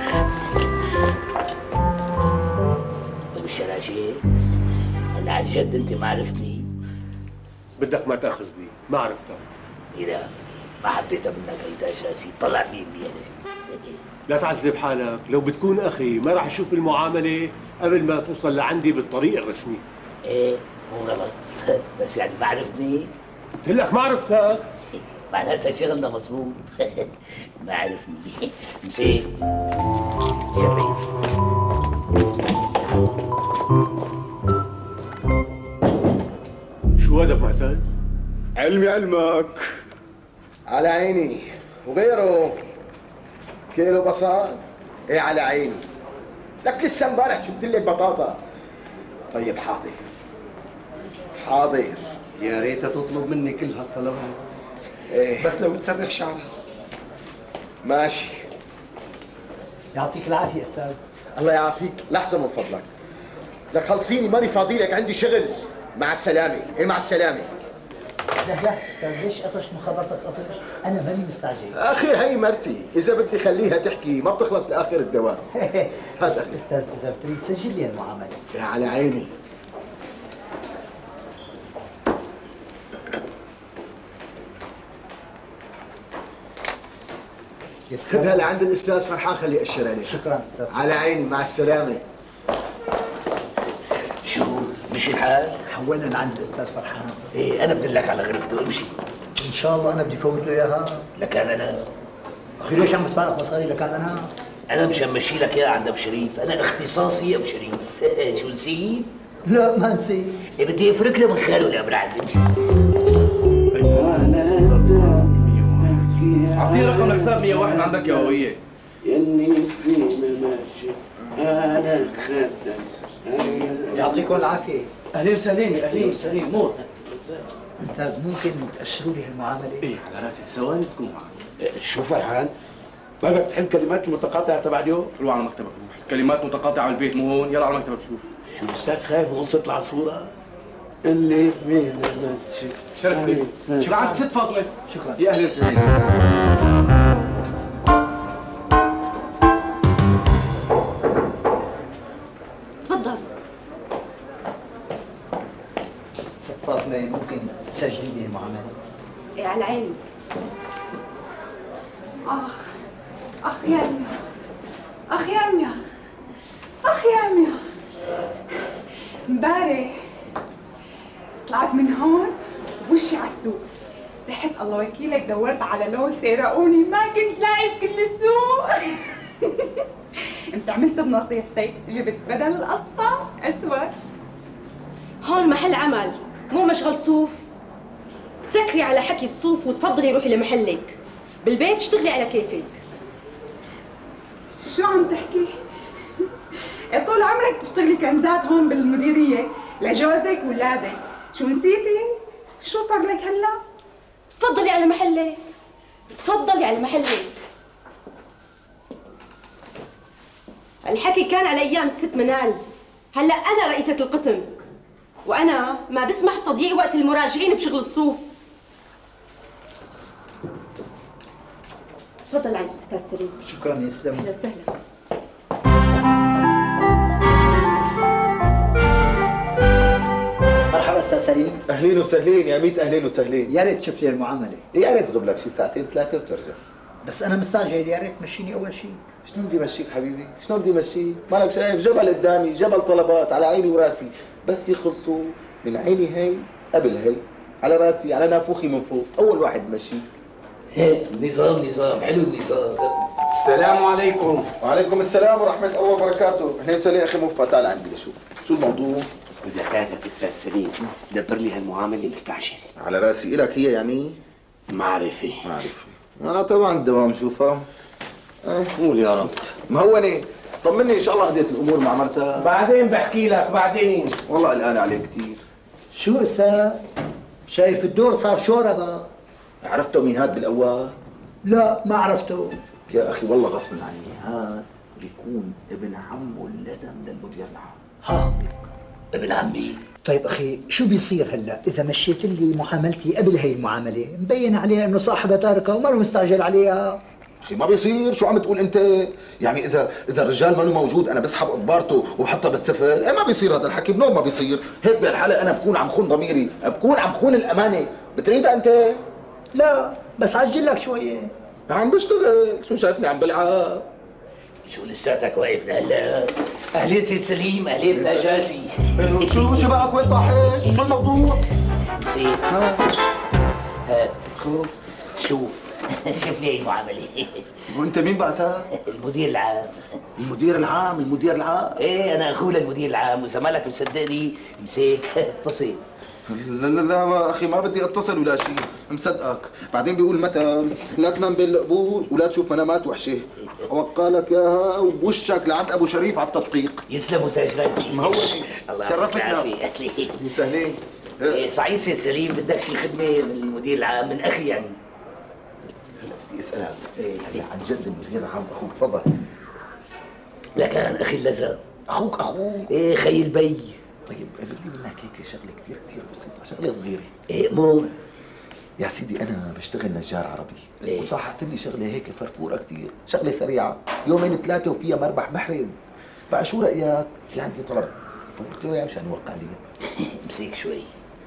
S3: ابو الشراشي، هلا عن جد انت ما عرفتني؟
S16: بدك ما تاخذني، ما عرفتك.
S3: إذا ما حبيتها منك هي تشرسي، طلع فيه منيح.
S16: لا تعذب حالك، لو بتكون اخي ما راح اشوف المعامله قبل ما توصل لعندي بالطريق الرسمي.
S3: ايه مو غلط. بس يعني ما عرفتني؟
S16: قلت لك ما عرفتك.
S3: معناتها شغلنا مظبوط. ما عرفني. مشيت. شريف.
S16: شو هذا معتاد؟
S2: علمي علمك. على عيني وغيره. كيلو بصل؟ ايه على عيني. لك لسه امبارح جبت لك بطاطا. طيب حاضر. حاضر. يا ريت تطلب مني كل هالطلبات. ايه بس لو تسرح شعرها. ماشي.
S17: يعطيك العافية أستاذ.
S2: الله يعافيك، لحظة من فضلك. لك خلصيني ماني فاضي لك، عندي شغل. مع السلامة، ايه مع السلامة.
S17: لا لا أستاذ ليش قطش مخابرتك قطش؟ أنا ماني مستعجل.
S2: أخي هي مرتي، إذا بدي خليها تحكي ما بتخلص لآخر الدوام.
S17: هذا أستاذ إذا بتريد سجل لي المعاملة.
S2: يا على عيني. خذها لعند الاستاذ فرحان خليه يأشر عليك.
S17: شكرا استاذ.
S2: على عيني، مع السلامه.
S3: شو مشي الحال؟
S17: حولنا لعند الاستاذ فرحان.
S3: ايه انا بدلك على غرفته، امشي.
S17: ان شاء الله انا بدي فوت له اياها.
S3: لكان انا
S17: اخي ليش عم تفارق مصاري لكان انا؟
S3: انا مشان مشي لك اياها عند ابو شريف، انا اختصاصي ابو شريف. شو نسيت؟
S17: لا ما نسيت.
S3: إيه بدي افرك له من خاله لابرعد، امشي.
S18: اعطيه رقم الحساب مية وواحد عندك يا هوية.
S4: يلي فينا ماشي انا الخدم.
S17: يعطيكم العافية.
S18: اهلين وسهلين اهلين وسهلين موت.
S17: استاذ ممكن تأشروا لي هالمعاملة؟
S18: ايه على راسي ثواني تكون معك.
S4: شو فرحان؟ ما بدك تحل كلمات متقاطعة تبع اليوم؟
S18: روح على مكتبك روح، الكلمات متقاطعة بالبيت مو هون، يلا على مكتبك شوف.
S4: شو لساك خايف غصة العصفورة؟ اللي فينا ماشي.
S18: شرف لي. شكرا عند ست فاطمة.
S17: شكرا.
S18: يا اهلا وسهلا.
S11: تفضل.
S17: ست فاطمة ممكن تسجلي لي المعاملة؟
S1: ايه على عيني. اخ اخ يعني
S15: اخ يا اميخ اخ يا اميخ، امبارح طلعت من هون ووشي على السوق، رحت الله وكيلك دورت على لون سرقوني ما كنت لاقي بكل السوق. انت عملت بنصيحتك، جبت بدل الاصفر اسود.
S19: هون محل عمل مو مشغل صوف. سكري على حكي الصوف وتفضلي روحي لمحلك، بالبيت اشتغلي على كيفك.
S15: شو عم تحكي؟ طول عمرك تشتغلي كنزات هون بالمديرية لجوزك وولادك، شو نسيتي؟ شو صار لك هلا؟
S19: تفضلي على محلك، تفضلي على محلك. الحكي كان على ايام الست منال، هلا انا رئيسة القسم، وانا ما بسمح بتضييع وقت المراجعين بشغل الصوف. تفضل عندك استاذ سليم.
S17: شكرا يا سلام.
S19: اهلا وسهلا.
S17: مرحبا استاذ سليم.
S2: اهلين وسهلين يا ميت، اهلين وسهلين.
S17: يا ريت تشوف لي المعامله.
S2: يا ريت تغيب لك شي ساعتين ثلاثه وترجع.
S17: بس انا مستعجل، يا ريت تمشيني اول شيء.
S2: شلون بدي امشيك حبيبي؟ شلون بدي امشيك؟ مالك شايف جبل قدامي، جبل طلبات على عيني وراسي، بس يخلصوا من عيني هي قبل هي، على راسي على نافوخي من فوق، اول واحد بمشيك.
S3: نظام نظام حلو النظام.
S2: السلام عليكم. وعليكم السلام ورحمة الله وبركاته. اهلين وسهلين اخي موفى، تعال عندي لشوف، شو الموضوع؟
S20: إذا كانت أستاذ سليم دبر لي هالمعاملة مستعجل.
S2: على راسي، إلك هي يعني؟
S20: معرفة.
S2: معرفة. أنا طبعا الدوام شوفها.
S20: أه. قول يا رب.
S2: مهوني، طمني إن شاء الله هديت الأمور مع مرتها.
S3: بعدين بحكي لك بعدين.
S2: والله قلقان عليه كثير.
S17: شو استاذ؟ شايف الدور صار شوربه.
S2: عرفته مين هاد بالأول؟
S17: لا ما عرفته.
S2: يا أخي والله غصب عني، هاد بيكون ابن عمه اللزم للمدير العام.
S17: ها
S3: ابن عمي.
S17: طيب اخي شو بيصير هلا اذا مشيت لي معاملتي قبل هي المعامله؟ مبين عليها انه صاحبها تاركه وما له مستعجل عليها.
S2: اخي ما بيصير، شو عم تقول انت؟ يعني اذا اذا الرجال ما له موجود انا بسحب اخبارته وبحطها بالسفل؟ ايه ما بيصير هذا الحكي، بنوم ما بيصير، هيك بهالحاله انا بكون عم خون ضميري، بكون عم خون الامانه، بتريدها انت؟
S17: لا بس عجل لك شويه.
S2: عم بشتغل، شو شايفني عم بلعب؟
S3: شو لساتك واقف لهلا؟ اهلين سيد سليم، اهلين بالاجازي.
S2: شو شو بقى وين طاحش؟ شو الموضوع؟
S3: نسيت. هات خذ شوف شوف لي هي المعامله.
S2: وانت مين بقى تا؟
S3: المدير العام.
S2: المدير العام، المدير العام؟
S3: ايه انا اخوه للمدير العام، واذا مالك مصدقني امسك اتصل.
S2: لا لا لا ما اخي ما بدي اتصل ولا شيء، مصدقك، بعدين بيقول متى لا تنام بين القبور ولا تشوف منامات وحشه، وقالك اياها وبوشك لعند ابو شريف على التدقيق.
S3: يسلموا تاج راسي.
S2: ما هو
S3: الله
S2: شرفتنا. مسهلين.
S3: إيه صحيح سيد سليم، بدك شي خدمه من المدير العام من اخي يعني؟
S2: بدي اسالك يعني عن جد المدير العام اخوك، تفضل.
S3: لكن اخي اللزم.
S2: اخوك اخوك؟
S3: ايه خي البي.
S2: طيب بدي منك هيك شغله كثير كثير بسيطه، شغله صغيره.
S3: ايه مو
S2: يا سيدي انا بشتغل نجار عربي.
S3: ليه؟
S2: وصحت لي شغله هيك فرفوره كثير، شغله سريعه، يومين ثلاثه وفيها مربح محرز. بقى شو رايك؟ في عندي طلب، فقلت له يا مشان نوقع لي.
S3: امسك شوي.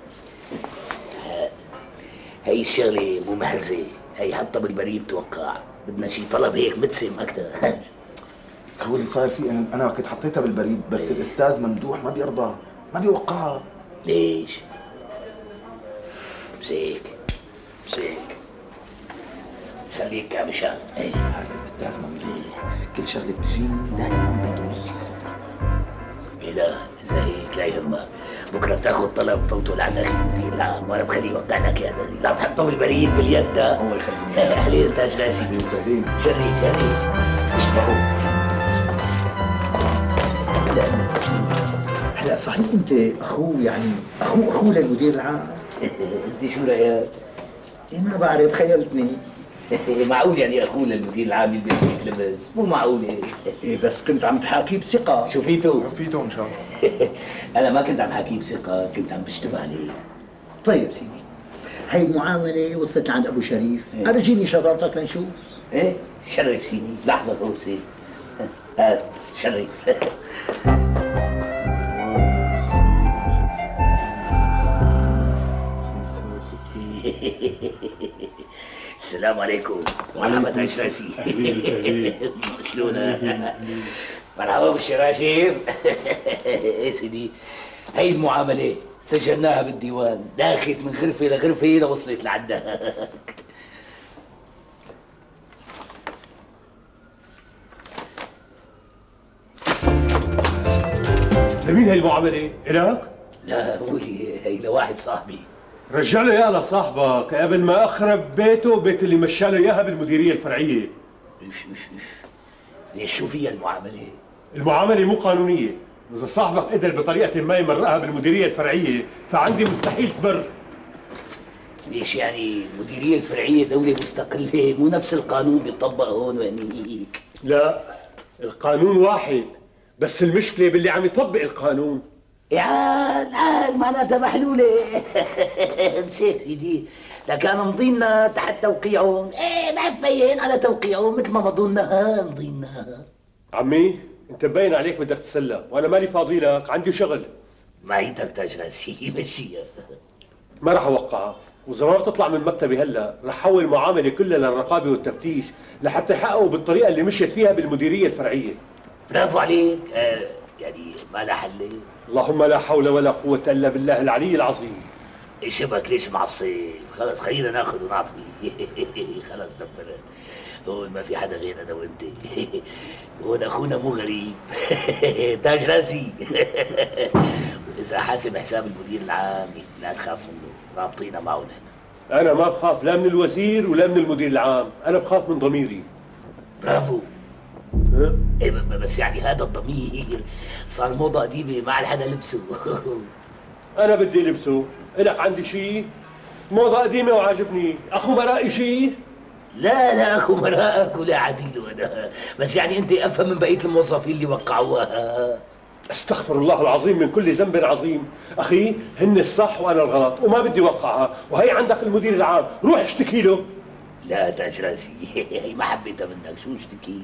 S3: هي الشغله مو محرزه، هي حطها بالبريد توقع، بدنا شي طلب هيك متسم اكثر.
S2: هو اللي صاير فيه انا كنت حطيتها بالبريد بس ليه؟ الاستاذ ممدوح ما بيرضى، ما بيوقعها.
S3: ليش؟ امسك امسك خليك يا مشان.
S2: ايه هذا الاستاذ ممدوح كل شغله بتجيني دائما بده نص حصتها.
S3: لا اذا هيك لا يهمك، بكره بتاخذ طلب فوته لعند اخي المدير العام وانا بخليه يوقع لك يا دغري، لا تحطه بالبريد باليد.
S2: الله يخليك.
S3: اهلين تاج راسي.
S2: مسهلين.
S3: جري جري اشبعوا.
S17: هلا صحيح انت اخوه يعني اخوه اخوه للمدير العام؟
S3: انت شو رايك؟
S17: ما بعرف خيلتني.
S3: معقول يعني اخوه للمدير العام يلبس هيك لبس؟ مو معقول.
S17: ايه بس كنت عم تحاكيه بثقه.
S3: شو فيتو؟
S12: فيتو ان شاء الله.
S3: انا ما كنت عم حكيه بثقه، كنت عم بشتم عليه.
S17: طيب سيدي، هي المعامله وصلت لعند ابو شريف، ارجيني شرطك لنشوف.
S3: ايه شرف سيدي، لحظه خذ سيدي. هات شرف. السلام عليكم. مرحبا تاج راسي. شلونها؟ مرحبا بالشراشيب. ايه سيدي، هي المعاملة سجلناها بالديوان، داخت من غرفة لغرفة لوصلت لعندك.
S16: لمين هي المعاملة؟ إلك؟
S3: لا ابوي، هي لواحد صاحبي.
S16: رجع له اياها لصاحبك قبل ما اخرب بيته بيت اللي مشى له اياها بالمديرية الفرعية.
S3: ليش شو فيها المعاملة؟
S16: المعاملة مو قانونية، إذا صاحبك قدر بطريقة ما يمرقها بالمديرية الفرعية فعندي مستحيل تمر.
S3: ليش يعني المديرية الفرعية دولة مستقلة، مو نفس القانون بيطبق هون وهنيك؟
S16: لا، القانون واحد، بس المشكلة باللي عم يطبق القانون.
S3: يا عال عال معناتها محلولة. نسيت سيدي، لكان مضينا تحت توقيعهم، ايه ما تبين على توقيعهم مثل ما مضونا مضينا.
S16: عمي انت مبين عليك بدك تتسلى وانا مالي فاضي لك، عندي شغل.
S3: معيتك تاج راسي مشيها.
S16: ما راح اوقعها، واذا ما بتطلع من مكتبي هلا راح حول المعامله كلها للرقابه والتفتيش لحتى يحققوا بالطريقه اللي مشيت فيها بالمديريه الفرعيه.
S3: برافو عليك. آه يعني ما لها حل.
S16: اللهم لا حول ولا قوه الا بالله العلي العظيم.
S3: ايش شبك ليش معصب؟ خلص خلينا ناخذ ونعطي. خلص دبرت. هون ما في حدا غير انا وانت. هون اخونا مو غريب. تاج راسي. واذا حاسب حساب المدير العام لا تخاف منه، رابطينا معه نحن.
S16: انا ما بخاف لا من الوزير ولا من المدير العام، انا بخاف من ضميري.
S3: برافو. إيه بس يعني هذا الضمير صار موضة قديمة ما عاد حدا لبسه.
S16: انا بدي لبسه، الك عندي شيء؟ موضة قديمة وعاجبني، اخو مرائي شيء؟
S3: لا لا اخو مرائك ولا عديله انا، بس يعني انت افهم من بقية الموظفين اللي وقعوها.
S16: استغفر الله العظيم من كل ذنب عظيم، اخي هن الصح وانا الغلط وما بدي وقعها، وهي عندك المدير العام، روح اشتكي له.
S3: لا تاج راسي، هي ما حبيتها منك، شو اشتكي؟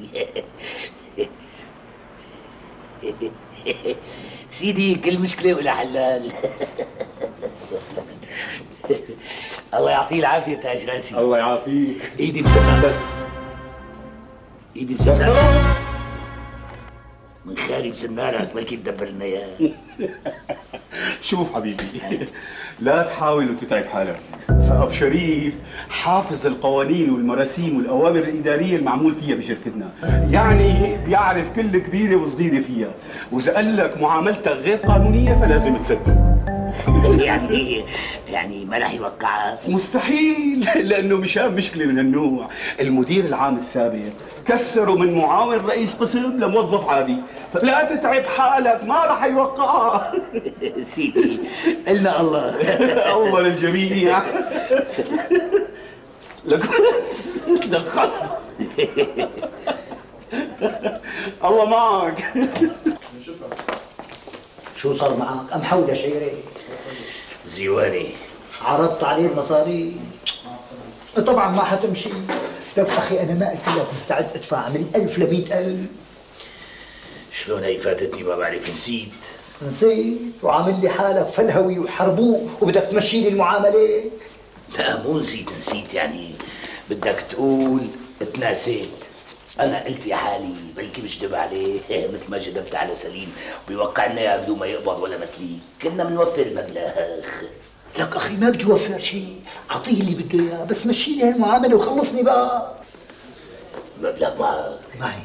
S3: سيدي كل مشكلة ولا حلال. الله يعطيه العافية تاج راسي.
S16: الله يعافيك.
S3: ايدي مسنة بس. ايدي مسنة. من خالي مسنارك بلكي تدبر لنا اياه.
S21: شوف حبيبي، لا تحاول وتتعب حالك. فأب شريف حافظ القوانين والمراسيم والأوامر الإدارية المعمول فيها بشركتنا، يعني بيعرف كل كبيرة وصغيرة فيها، وإذا قال لك معاملتك غير قانونية فلازم تصدق.
S3: يعني يعني ما رح يوقعها؟
S21: مستحيل، لأنه مشان مشكلة من النوع، المدير العام السابق كسره من معاون رئيس قسم لموظف عادي، فلا تتعب حالك ما رح يوقعها.
S3: سيدي قلنا الله.
S21: الله للجميع. لك بس دخلت. الله معك.
S17: شو صار معك؟ أم حول شعيري؟
S3: زيواني
S17: عرضت عليه المصاري؟ طبعا ما حتمشي. لك أخي أنا ما قلت لك مستعد أدفع من ألف لمئة ألف.
S3: شلون هي فاتتني ما بعرف، نسيت.
S17: نسيت وعامل لي حالك فلهوي وحربوق وبدك تمشي لي المعاملة؟
S3: لا مو نسيت نسيت، يعني بدك تقول تناسيت. أنا قلت يا حالي بلكي بجدب عليه مثل ما جدبت على سليم وبيوقع لنا اياه بدون ما يقبض ولا متليك، كنا بنوفر المبلغ.
S17: لك أخي ما بدي أوفر شيء، أعطيه اللي بده إياه، بس مشي لي هالمعاملة وخلصني بقى.
S3: المبلغ معك؟
S17: معي.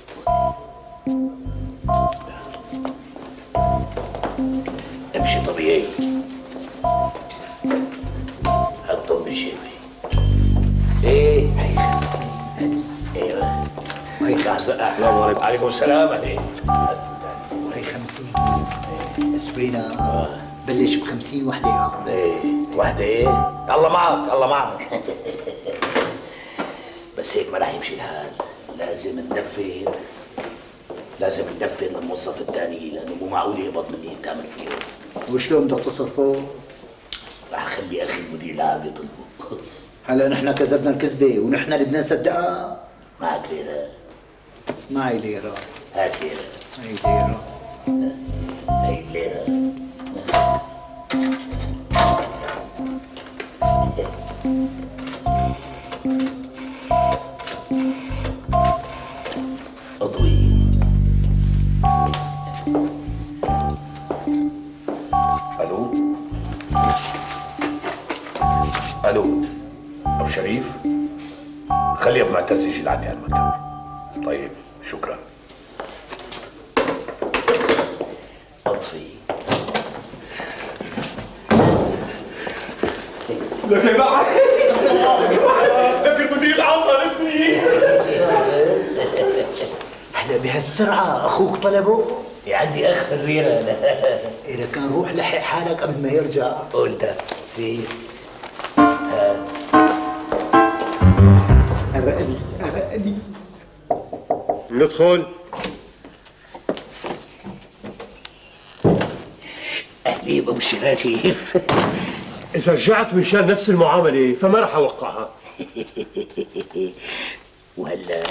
S3: امشي طبيعي، حطهم بجيبي. ايه هي خمسين. ايوه هي خمسين. السلام عليكم. عليكم السلام. عليكم.
S17: هي خمسين. سوينا بلش بخمسين وحدة.
S3: ايه وحدة ايه؟ الله معك الله معك. بس هيك ما راح يمشي الحال، لازم ندفر لازم ندفر للموظف الثاني، لانه مو معقول يقبض مني تعمل فيه.
S17: وشلون بدك تصرفه؟
S3: رح اخلي اخي المدير العام يطلبه.
S17: هلا نحن كذبنا الكذبة ونحن اللي بدنا نصدقها.
S3: معك ليرة؟
S17: معي ليرة.
S3: هات ليرة.
S17: هي ليرة.
S3: هي ليرة.
S6: شريف خلي ابو معتز يجي لعندي على المكتب. طيب شكرا.
S3: اطفي
S21: لك يا بعد لك المدير العام طالبني.
S17: هلا بهالسرعة أخوك طلبه؟
S3: عندي أخ فريرة أنا.
S17: إذا كان روح لحق حالك قبل ما يرجع.
S3: قلت سير.
S17: أرقني أرقني.
S16: ندخل.
S3: أهلين أبو شراشيف.
S16: إذا رجعت مشان نفس المعاملة فما رح أوقعها.
S3: وهلا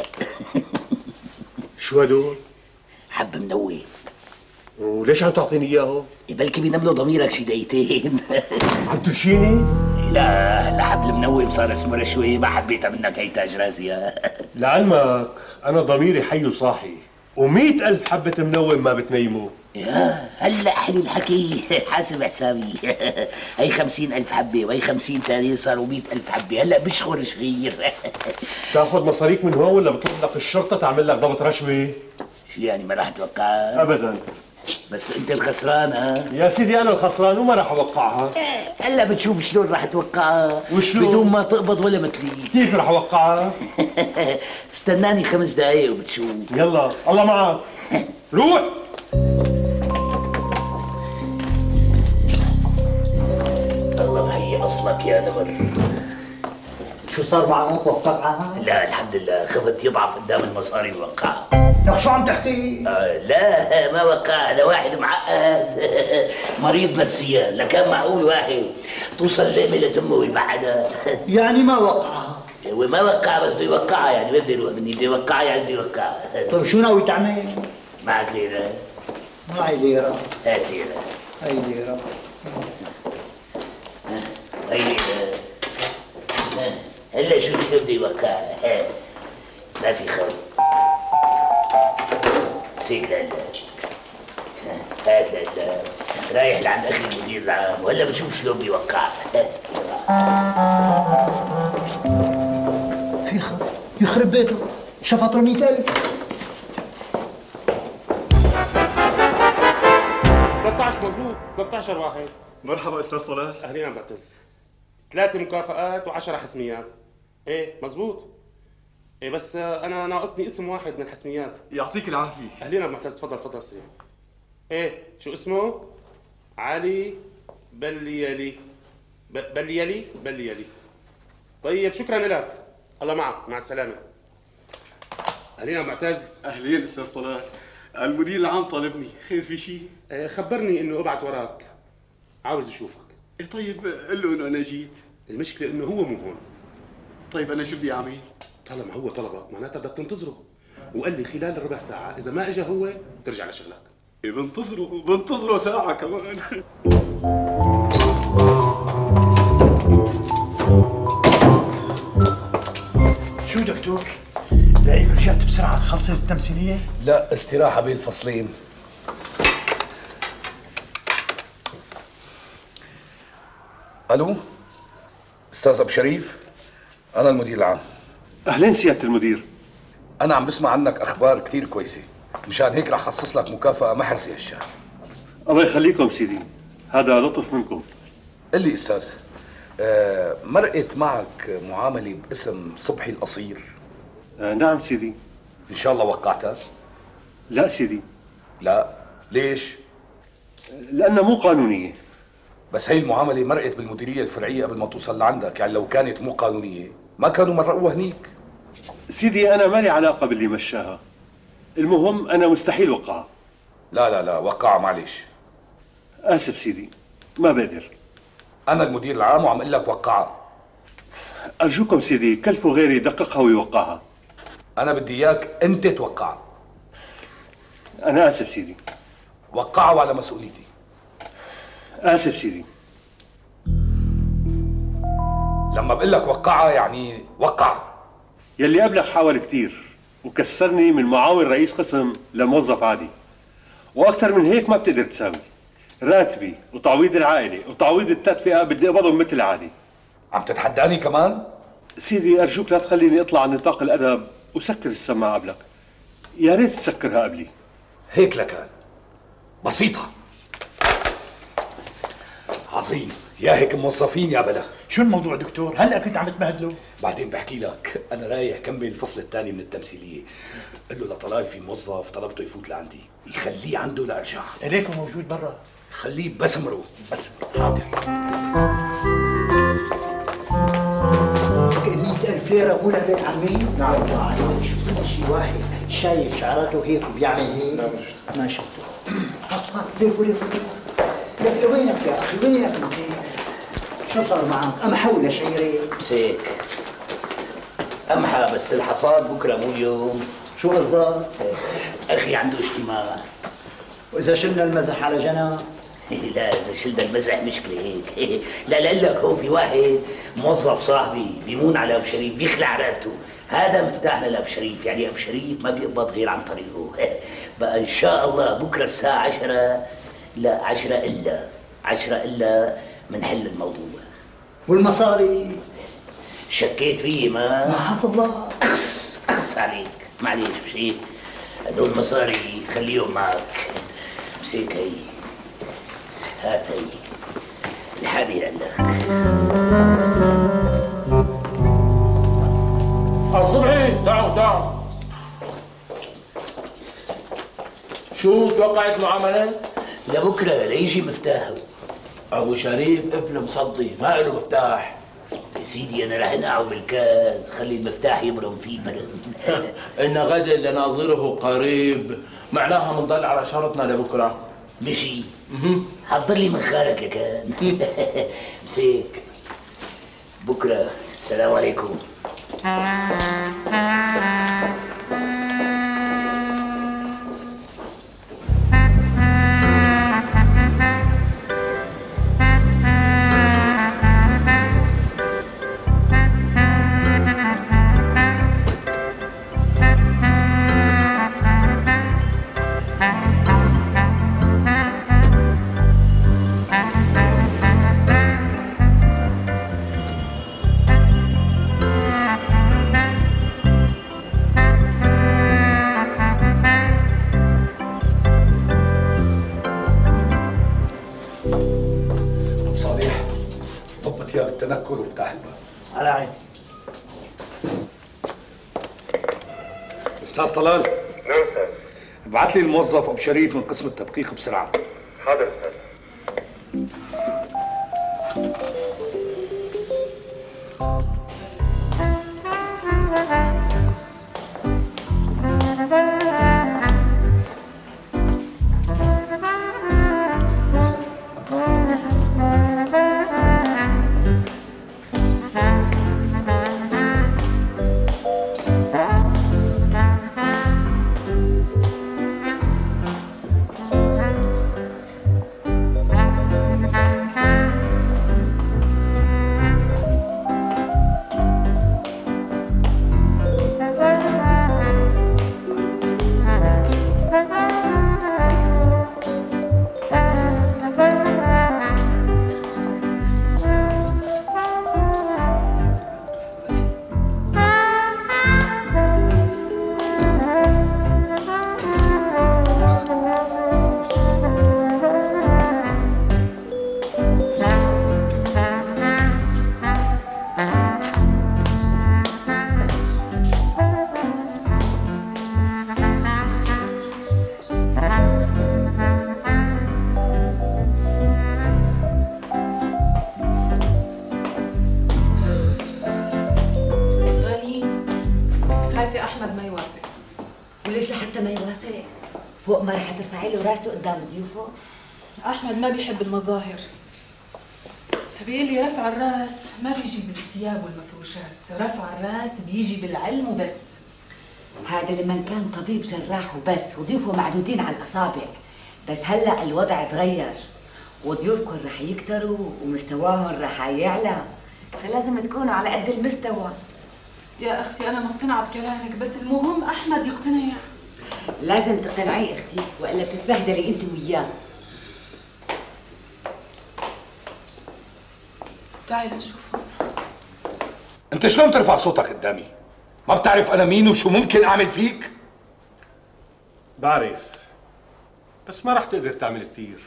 S16: شو هدول؟
S3: حب منوي.
S16: وليش عم تعطيني اياهم؟
S3: بلكي بينملوا ضميرك شي دقيقتين.
S16: عم ترشيني؟
S3: لا هلا حبل منوم صار اسمر شوي، ما حبيتها منك هي تاج راسي.
S16: لعلمك انا ضميري حي وصاحي، ومئة ألف حبة منوم ما بتنيموا.
S3: يا هلا حلو الحكي. حاسب حسابي. هي خمسين ألف حبة وهي خمسين تاني صاروا مئة ألف حبة، هلا بشخر شغير.
S16: تاخذ مصاريك من هون ولا بتطلب لك الشرطة تعمل لك ضبط رشوة؟
S3: شو يعني ما راح توقعها؟
S16: أبداً.
S3: بس أنت الخسران. ها؟
S16: يا سيدي أنا الخسران وما راح أوقعها.
S3: هلا بتشوف شلون راح توقعها.
S16: وشلون؟
S3: بدون ما تقبض ولا متلي.
S16: كيف راح أوقعها؟
S3: استناني خمس دقايق وبتشوف.
S16: يلا الله معك. روح.
S3: الله بهي أصلك يا نمر.
S17: شو صار معك وقعها؟
S3: لا الحمد لله، خفت يضعف قدام المصاري وقعها.
S17: لك شو عم تحكي؟
S3: آه لا ما وقعها، هذا واحد معقد. مريض نفسيا، لكان معقول واحد توصل لقمة لتمه ويبعدها.
S17: يعني ما وقعها؟
S3: وما وقعها بس بده يوقعها، يعني ما بده يروح مني، بده يوقعها يعني بده يوقعها.
S17: طيب شو ناوي تعمل؟
S3: معك ليرة؟
S17: معي ليرة.
S3: هات ليرة.
S17: هي ليرة.
S3: هي ليرة. هلا شو بده يوقعها؟ ما في خير. سيك لله. هات لله. رايح لعند اخي المدير العام وهلا بتشوف شلون بيوقعها.
S17: في خير يخرب بيته شفطوا مئة ألف.
S7: ثلاثة عشر مضبوط، ثلاثة عشر واحد.
S21: مرحبا استاذ صلاح.
S7: اهلين عم بعتز. ثلاثة مكافآت وعشرة حسميات. ايه مضبوط. ايه بس انا ناقصني اسم واحد من الحسميات.
S21: يعطيك العافيه.
S7: اهلين عم معتز، تفضل تفضل سيدي. ايه شو اسمه؟ علي بليالي. ب... بليالي بليالي. طيب شكرا لك. الله معك، مع السلامه. اهلين عم معتز.
S21: اهلين استاذ صلاح. المدير العام طالبني، خير في شيء؟
S7: إيه خبرني انه ابعت وراك، عاوز اشوفك.
S21: إيه طيب قل له انه انا جيت.
S7: المشكله انه هو مو هون.
S21: طيب انا شو بدي اعمل؟
S7: طالما هو طلبك معناتها بدك تنتظره، وقال لي خلال ربع ساعة إذا ما إجا هو بترجع لشغلك.
S21: إيه بنتظره بنتظره ساعة كمان.
S12: شو دكتور؟ لاقيك رجعت بسرعة خلصت التمثيلية؟
S6: لا استراحة بين الفصلين. ألو أستاذ أبو شريف، أنا المدير العام.
S16: أهلين سيادة المدير.
S6: أنا عم بسمع عنك أخبار كتير كويسة، مشان هيك رح خصص لك مكافأة ما حرزي هالشهر.
S16: الله يخليكم سيدي، هذا لطف منكم.
S6: قل لي أستاذ، آه مرقت معك معاملة باسم صبحي القصير؟
S16: آه نعم سيدي.
S6: إن شاء الله وقعتها؟
S16: لا سيدي.
S6: لا، ليش؟
S16: لأنها مو قانونية.
S6: بس هي المعاملة مرقت بالمديرية الفرعية قبل ما توصل لعندك، يعني لو كانت مو قانونية ما كانوا مرقوها هنيك.
S16: سيدي أنا ما لي علاقة باللي مشاها، المهم أنا مستحيل وقعها.
S6: لا لا لا وقعها معلش.
S16: آسف سيدي ما بقدر.
S6: أنا المدير العام وعم أقول لك وقعها.
S16: أرجوكم سيدي كلفوا غيري يدققها ويوقعها.
S6: أنا بدي إياك أنت توقعها.
S16: أنا آسف سيدي.
S6: وقعها وعلى مسؤوليتي.
S16: آسف سيدي.
S6: لما بقول لك وقعها يعني وقعها.
S16: يلي قبلك حاول كتير وكسرني من معاون رئيس قسم لموظف عادي، واكثر من هيك ما بتقدر تساوي. راتبي وتعويض العائله وتعويض التدفئه بدي اقبضهم مثل عادي.
S6: عم تتحداني كمان؟
S16: سيدي ارجوك لا تخليني اطلع عن نطاق الادب وسكر السماعه قبلك. يا ريت تسكرها قبلي.
S6: هيك لكان بسيطة. عظيم. يا هيك موظفين يا بلا.
S12: شو الموضوع دكتور؟ هلا كنت عم تبهدله؟
S6: بعدين بحكي لك. انا رايح كمل الفصل الثاني من التمثيليه. قل له لطلال في موظف طلبته يفوت لعندي يخليه عنده لارجع.
S12: اليكم موجود برا.
S6: خليه بسمره.
S12: بس حاضر.
S17: مئة ألف ليرة مو لعبة عمي؟ نعم. شفت شيء واحد شايف شعراته هيك وبيعمل هيك؟ نعم شفته. ما شفته. حط حط لف ولف ولف. لك وينك يا أخي؟ وينك انت؟ شو صار معك؟ أم حول شعيري؟
S3: مسيك. أمحى بس الحصاد بكرة مو اليوم.
S17: شو قصدك؟
S3: أخي عنده اجتماع.
S17: وإذا شلنا المزح على جنب؟
S3: لا إذا شلنا المزح مشكلة هيك. لا لأقول لك هو في واحد موظف صاحبي بيمون على أبو شريف بيخلع رقبته. هذا مفتاحنا لأبو شريف، يعني أبو شريف ما بيقبض غير عن طريقه. بقى إن شاء الله بكرة الساعة عشرة، لا عشرة إلا عشرة إلا منحل الموضوع.
S17: والمصاري؟
S3: شكيت فيه ما
S17: ما حصل الله.
S3: أخس أخس عليك، معليش مش هيك. هدول مصاري خليهم معك. مسيك هي، هات هي الحامي عندك.
S5: صبحي تعالوا تعالوا. شو توقعت معاملة؟
S3: لبكره ليجي مفتاحه.
S5: ابو شريف قفل مصدي ما له مفتاح.
S3: يا سيدي انا رح انقعه بالكاس، خلي المفتاح يبرم فيه برم.
S5: ان غدا لناظره قريب، معناها منضل على شرطنا لبكره.
S3: مشي. حضر لي منخارك يا كان. مسيك. بكره السلام عليكم.
S6: التنكر وافتح الباب.
S17: على عيني.
S6: استاذ طلال.
S8: نعم استاذ.
S6: ابعت لي الموظف ابو شريف من قسم التدقيق بسرعه.
S8: حاضر استاذ.
S9: فوق ما رح ترفعي له راسه قدام ضيوفه؟
S1: احمد ما بيحب المظاهر. بيقول لي رفع الراس ما بيجي بالثياب والمفروشات، رفع الراس بيجي بالعلم وبس.
S9: هذا لمن كان طبيب جراح وبس وضيوفه معدودين على الاصابع، بس هلا الوضع تغير وضيوفكم رح يكتروا ومستواهم رح يعلى، فلازم تكونوا على قد المستوى.
S1: يا اختي انا مقتنعه بكلامك، بس المهم احمد يقتنع.
S9: لازم تقتنعي اختي والا بتتبهدلي انت وياه.
S1: تعالي نشوفه.
S8: انت شلون ترفع صوتك قدامي؟ ما بتعرف انا مين وشو ممكن اعمل فيك؟
S16: بعرف، بس ما رح تقدر تعمل كثير.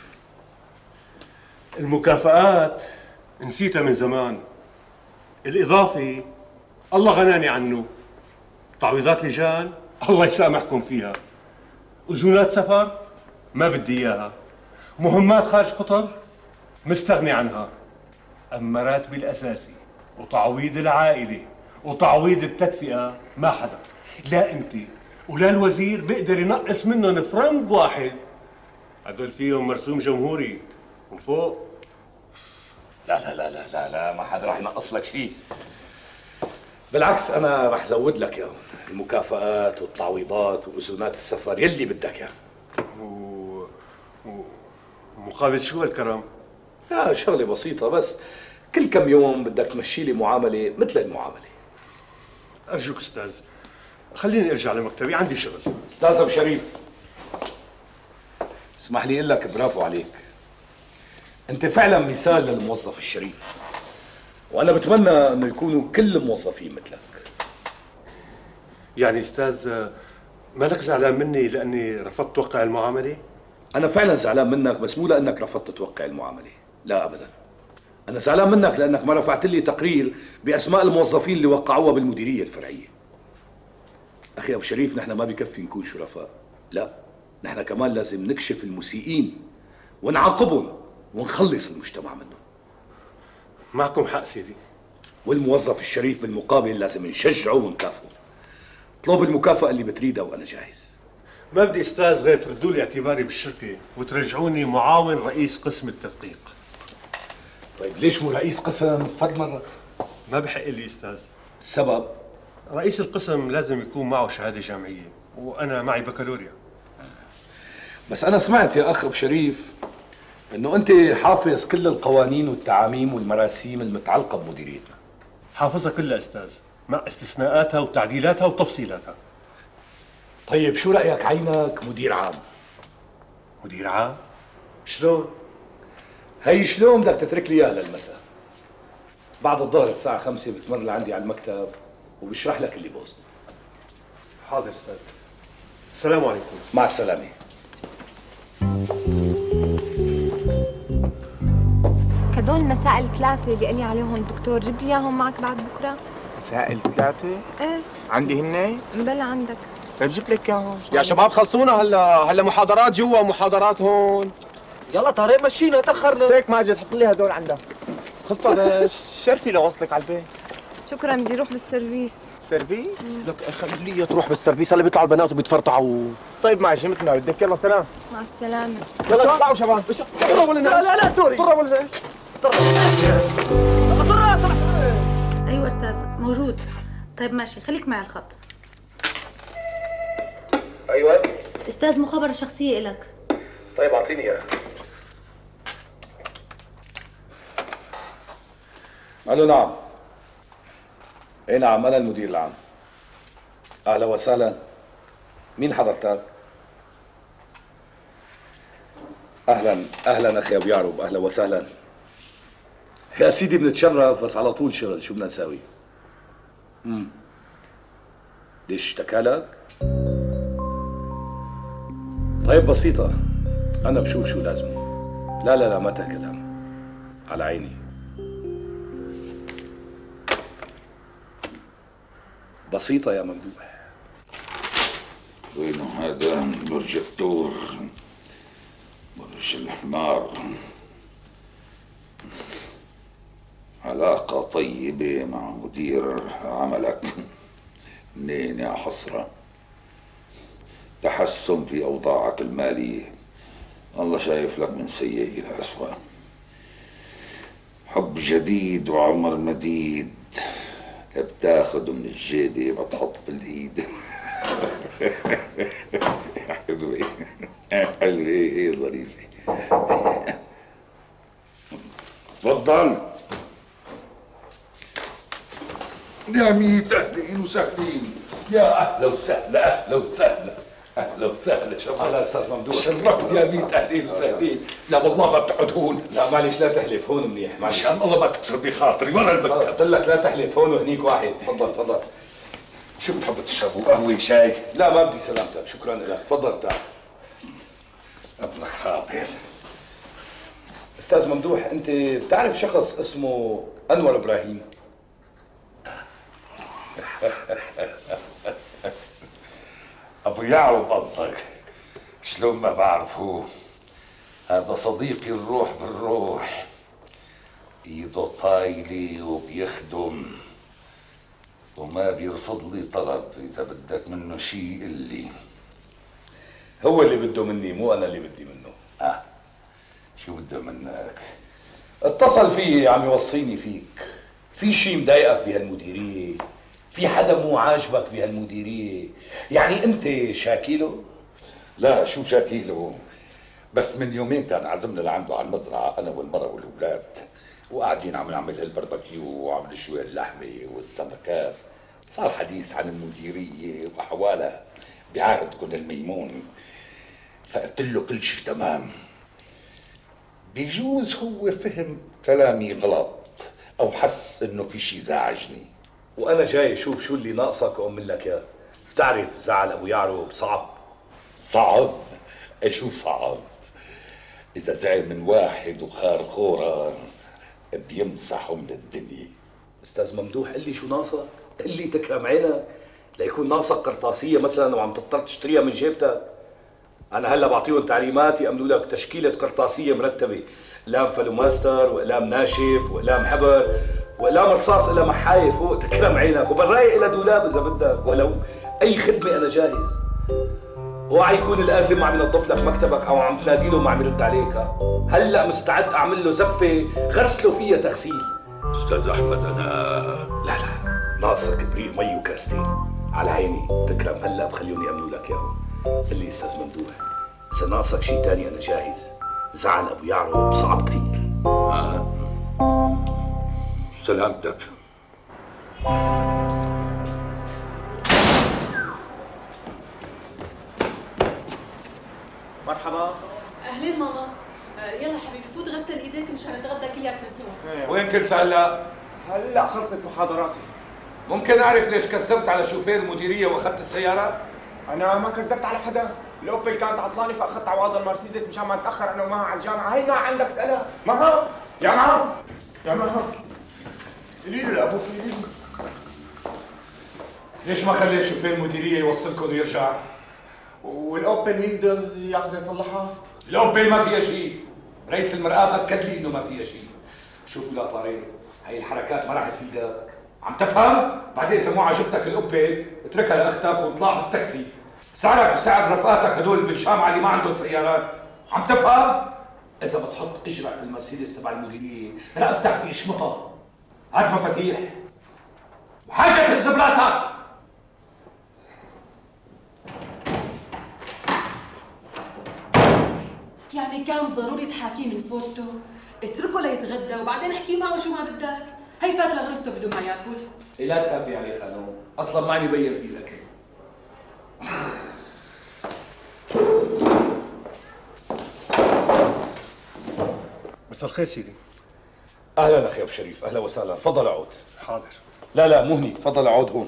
S16: المكافآت نسيتها من زمان. الإضافي الله غناني عنه. تعويضات لجان الله يسامحكم فيها. أذونات سفر ما بدي إياها. مهمات خارج قطر مستغني عنها. أما راتبي الأساسي وتعويض العائلة وتعويض التدفئة ما حدا، لا أنت ولا الوزير بيقدر ينقص منهم فرنك واحد. هدول فيهم مرسوم جمهوري من فوق.
S8: لا لا لا لا لا لا ما حدا رح ينقص لك شيء. بالعكس انا رح زود لك اياهم، المكافآت والتعويضات واذونات السفر يلي بدك اياه.
S16: و... و... مقابل شو هالكرم؟
S8: لا شغله بسيطه، بس كل كم يوم بدك تمشي لي معامله مثل المعامله.
S16: ارجوك استاذ خليني ارجع لمكتبي، عندي شغل.
S8: استاذ ابو شريف، اسمح لي اقول لك برافو عليك. انت فعلا مثال للموظف الشريف، وانا بتمنى انه يكونوا كل الموظفين مثلك.
S16: يعني استاذ مالك زعلان مني لاني رفضت توقع المعامله؟
S8: انا فعلا زعلان منك، بس مو لانك رفضت توقع المعامله، لا ابدا. انا زعلان منك لانك ما رفعت لي تقرير باسماء الموظفين اللي وقعوها بالمديريه الفرعيه. اخي ابو شريف، نحن ما بكفي نكون شرفاء، لا نحن كمان لازم نكشف المسيئين ونعاقبهم ونخلص المجتمع منهم.
S16: معكم حق سيدي.
S8: والموظف الشريف بالمقابل لازم نشجعه ونكافئه. اطلب المكافأة اللي بتريدها وانا جاهز.
S16: ما بدي استاذ غير تردوا لي اعتباري بالشركه وترجعوني معاون رئيس قسم التدقيق.
S8: طيب ليش مو رئيس قسم فد مرة؟
S16: ما بحق لي استاذ.
S8: السبب؟
S16: رئيس القسم لازم يكون معه شهاده جامعيه وانا معي بكالوريا.
S8: بس انا سمعت يا اخ ابو شريف انه انت حافظ كل القوانين والتعاميم والمراسيم المتعلقه بمديريتنا.
S16: حافظها كلها استاذ، مع استثناءاتها وتعديلاتها وتفصيلاتها.
S8: طيب شو رايك عينك مدير عام؟
S16: مدير عام؟ شلون؟
S8: هي شلون بدك تترك لي اياها للمساء. بعد الظهر الساعه خمسة بتمر لعندي على المكتب وبشرح لك اللي بقصده.
S16: حاضر استاذ. السلام عليكم.
S8: مع السلامه.
S22: هدول المسائل الثلاثة اللي قال لي عليهم الدكتور، جيب لي اياهم معك بعد بكره.
S23: مسائل ثلاثة؟
S22: ايه
S23: عندي هن؟
S22: بلا عندك.
S23: طيب جبت لك اياهم.
S24: يا شباب خلصونا هلا، هلا محاضرات جوا ومحاضرات هون.
S23: يلا طارق مشينا تأخرنا.
S24: هيك ماجد حط لي هدول عندك. خفة شرفي لو وصلك على البيت.
S22: شكرا، بدي اروح بالسيرفيس.
S24: سيرفيس؟ لك خليها تروح بالسيرفيس، هلا بيطلعوا البنات وبيتفرطعوا. طيب ماشي مثل ما بدك، يلا سلام.
S22: مع السلامة.
S24: يلا اطلعوا شباب. قربوا لنا. لا لا لا دوري. قربوا لنا.
S25: ايوه استاذ موجود. طيب ماشي، خليك معي على الخط.
S24: ايوه
S25: استاذ، مخابرة شخصية إلك.
S24: طيب اعطيني اياها.
S8: الو نعم. اي نعم انا المدير العام. اهلا وسهلا. مين حضرتك؟ اهلا اهلا اخي ابو يعرب، اهلا وسهلا. يا سيدي بنتشرف، بس على طول شغل، شو بدنا نساوي؟ امم ليش اشتكى لك؟ طيب بسيطة، أنا بشوف شو لازمه. لا لا لا ما تكلم، على عيني. بسيطة يا ممدوح.
S14: وينه هذا برج الثور، برج الحمار. علاقة طيبة مع مدير عملك، منين يا حسرة؟ تحسن في أوضاعك المالية، الله شايف لك من سيء إلى أسوأ. حب جديد وعمر مديد، بتاخد من الجيبة بتحط بالإيد. حلوة حلوة إيه ظريفة. تفضل. يا ميت أهلين وسهلين.
S8: يا أهلا وسهلا، أهلا وسهلا. اهلا وسهلا شباب. هلا استاذ ممدوح، شرفت يا ميت اهلين وسهلين. لا والله ما بتقعد هون.
S5: لا معلش لا تحلف، هون منيح. معلش
S8: مشان الله ما تكسر بخاطري ورا المكتب.
S5: قلت لك لا تحلف، هون وهنيك واحد. تفضل تفضل.
S8: شو بتحبوا تشربوا؟ قهوه شاي؟
S5: لا ما بدي سلامتك، شكرا لك. تفضل تعال.
S8: ابنك حاضر.
S5: استاذ ممدوح، انت بتعرف شخص اسمه انور ابراهيم؟
S14: ابو يعرب قصدك؟ شلون ما بعرفه؟ هذا صديقي الروح بالروح، ايده طايله وبيخدم وما بيرفض لي طلب. اذا بدك منه شيء قل لي.
S8: هو اللي بده مني مو انا اللي بدي منه.
S14: اه شو بده منك؟
S8: اتصل فيي عم يوصيني فيك. في شيء مضايقك بهالمديريه؟ في حدا مو عاجبك بهالمديريه؟ يعني انت شاكيله؟
S14: لا شو شاكيله، بس من يومين كان عزمنا لعنده على المزرعه انا والمرة والاولاد، وقاعدين عم نعمل البربكيو وعم نشوي اللحمه والسمكات. صار حديث عن المديريه واحوالها بعهدكم الميمون، فقلت له كل شيء تمام. بيجوز هو فهم كلامي غلط او حس انه في شيء زعجني،
S8: وانا جاي اشوف شو اللي ناقصك واعمل لك اياه. بتعرف زعل ابو يعرب صعب.
S14: صعب؟ اشوف صعب. اذا زعل من واحد وخار خورا بيمسحه من الدنيا.
S8: استاذ ممدوح قل لي شو ناقصك؟ قل لي تكرم عينك، ليكون ناقصك قرطاسيه مثلا وعم تضطر تشتريها من جيبتك. انا هلا بعطيهم تعليمات يعملوا لك تشكيله قرطاسيه مرتبه، اقلام فلوماستر واقلام ناشف واقلام حبر واقلام رصاص لها محاية فوق. تكرم عينك، وبالرايق لها دولاب اذا بدك، ولو اي خدمه انا جاهز. اوعى يكون القاسم عم ينظف لك مكتبك او عم تنادي له ما عم يرد عليك. هلا مستعد اعمل له زفه غسله فيها تغسيل.
S14: استاذ احمد انا
S8: لا لا ناقصك بريق مي وكاستين. على عيني تكرم، هلا بخليهم يعملوا لك اياهم. قل لي استاذ ممدوح، اذا ناقصك شيء ثاني انا جاهز. زعل ابو يعرب صعب كثير.
S14: آه. سلامتك.
S4: مرحبا.
S1: اهلين ماما. آه، يلا حبيبي فوت غسل ايديك مشان نتغدى كلياتنا سوا.
S8: وين كنت هلا؟
S4: هلا خلصت محاضراتي.
S8: ممكن اعرف ليش كذبت على شوفير المديريه واخذت السياره؟
S4: انا ما كذبت على حدا، الاوبل كانت عطلانه فاخذت عواض المرسيدس مشان ما اتاخر انا ومها على الجامعه. هي ما عندك اسالها. مها يا مها يا مها قولي له لابوك قولي له.
S8: ليش ما خليت شوفير المديريه يوصلكم ويرجع؟
S4: والاوبل مين بده ياخذ يصلحها؟
S8: الاوبل ما فيها شيء، رئيس المرآب اكد لي انه ما فيها شيء. شوف لا طارق، هي الحركات ما راح تفيدك، عم تفهم؟ بعدين اذا مو عجبتك الاوبل اتركها لاختك واطلع بالتاكسي. سعرك بسعر رفقاتك هدول بالجامعه اللي ما عندهم سيارات، عم تفهم؟ اذا بتحط اجرك بالمرسيدس تبع المديريه رقبتك تشمطها. هات مفاتيح وحاجه تهز براسك.
S1: يعني كان ضروري تحاكيه من فوقته؟ اتركه ليتغدى وبعدين احكي معه شو ما بدك. هي فات لغرفته بدون ما ياكل.
S8: إيه لا تخافي عليه خانوم، اصلا ما عم يبين فيه الاكل.
S16: مساء الخير سيدي.
S8: اهلا اخي ابو شريف، اهلا وسهلا، تفضل اقعد.
S16: حاضر.
S8: لا لا مو هني، تفضل اقعد هون.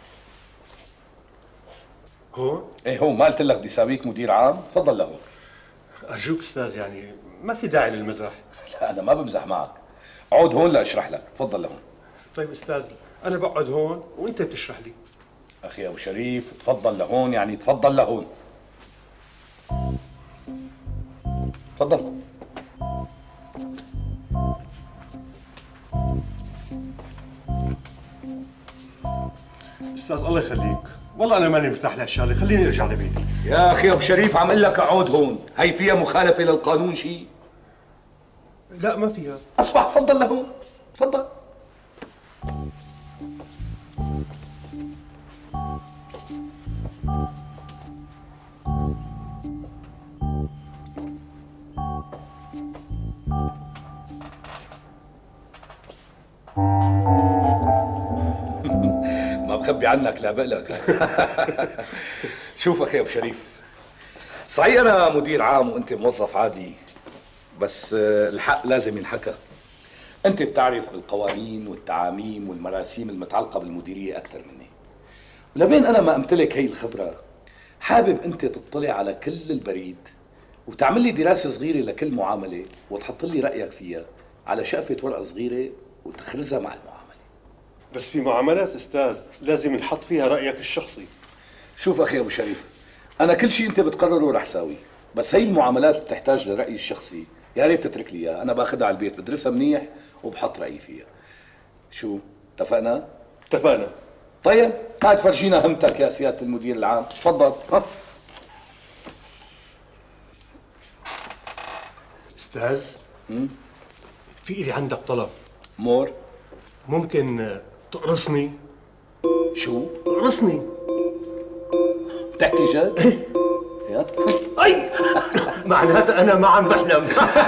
S16: هون؟
S8: ايه هون، ما قلت لك بدي سابيك مدير عام؟ تفضل لهون.
S16: ارجوك استاذ، يعني ما في داعي للمزح.
S8: لا انا ما بمزح معك، اقعد هون لاشرح لك، تفضل لهون.
S16: طيب استاذ انا بقعد هون وانت بتشرح لي.
S8: اخي ابو شريف تفضل لهون، يعني تفضل لهون. تفضل.
S16: استاذ الله يخليك، والله انا ماني مرتاح لهالشغله، خليني ارجع لبيتي.
S8: يا اخي ابو شريف عم اقول لك اقعد هون، هي فيها مخالفه للقانون شيء؟
S16: لا ما فيها.
S8: اصبح تفضل لهون، تفضل. ما بخبي عنك لا بقلك. شوف اخي ابو شريف، صحيح انا مدير عام وانت موظف عادي، بس الحق لازم ينحكى. انت بتعرف القوانين والتعاميم والمراسيم المتعلقه بالمديريه اكثر مني، ولبين انا ما امتلك هي الخبره حابب انت تطلع على كل البريد وتعمل لي دراسه صغيره لكل معامله وتحط لي رايك فيها على شقفه ورقه صغيره وتخرزها مع المعامله.
S16: بس في معاملات استاذ لازم نحط فيها رايك الشخصي.
S8: شوف اخي ابو شريف، انا كل شيء انت بتقرره رح ساوي، بس هي المعاملات اللي بتحتاج لرايي الشخصي يا ريت تترك لي اياها، انا باخذها على البيت بدرسها منيح وبحط رايي فيها. شو اتفقنا؟
S16: اتفقنا.
S8: طيب هات فرجينا همتك يا سياده المدير العام، تفضل. ها
S16: استاذ في إلي عندك طلب.
S8: مور؟
S16: ممكن تقرصني؟
S8: شو؟
S16: تقرصني.
S8: بتحكي جد؟ يا
S16: اي معناتها انا ما عم بحلم.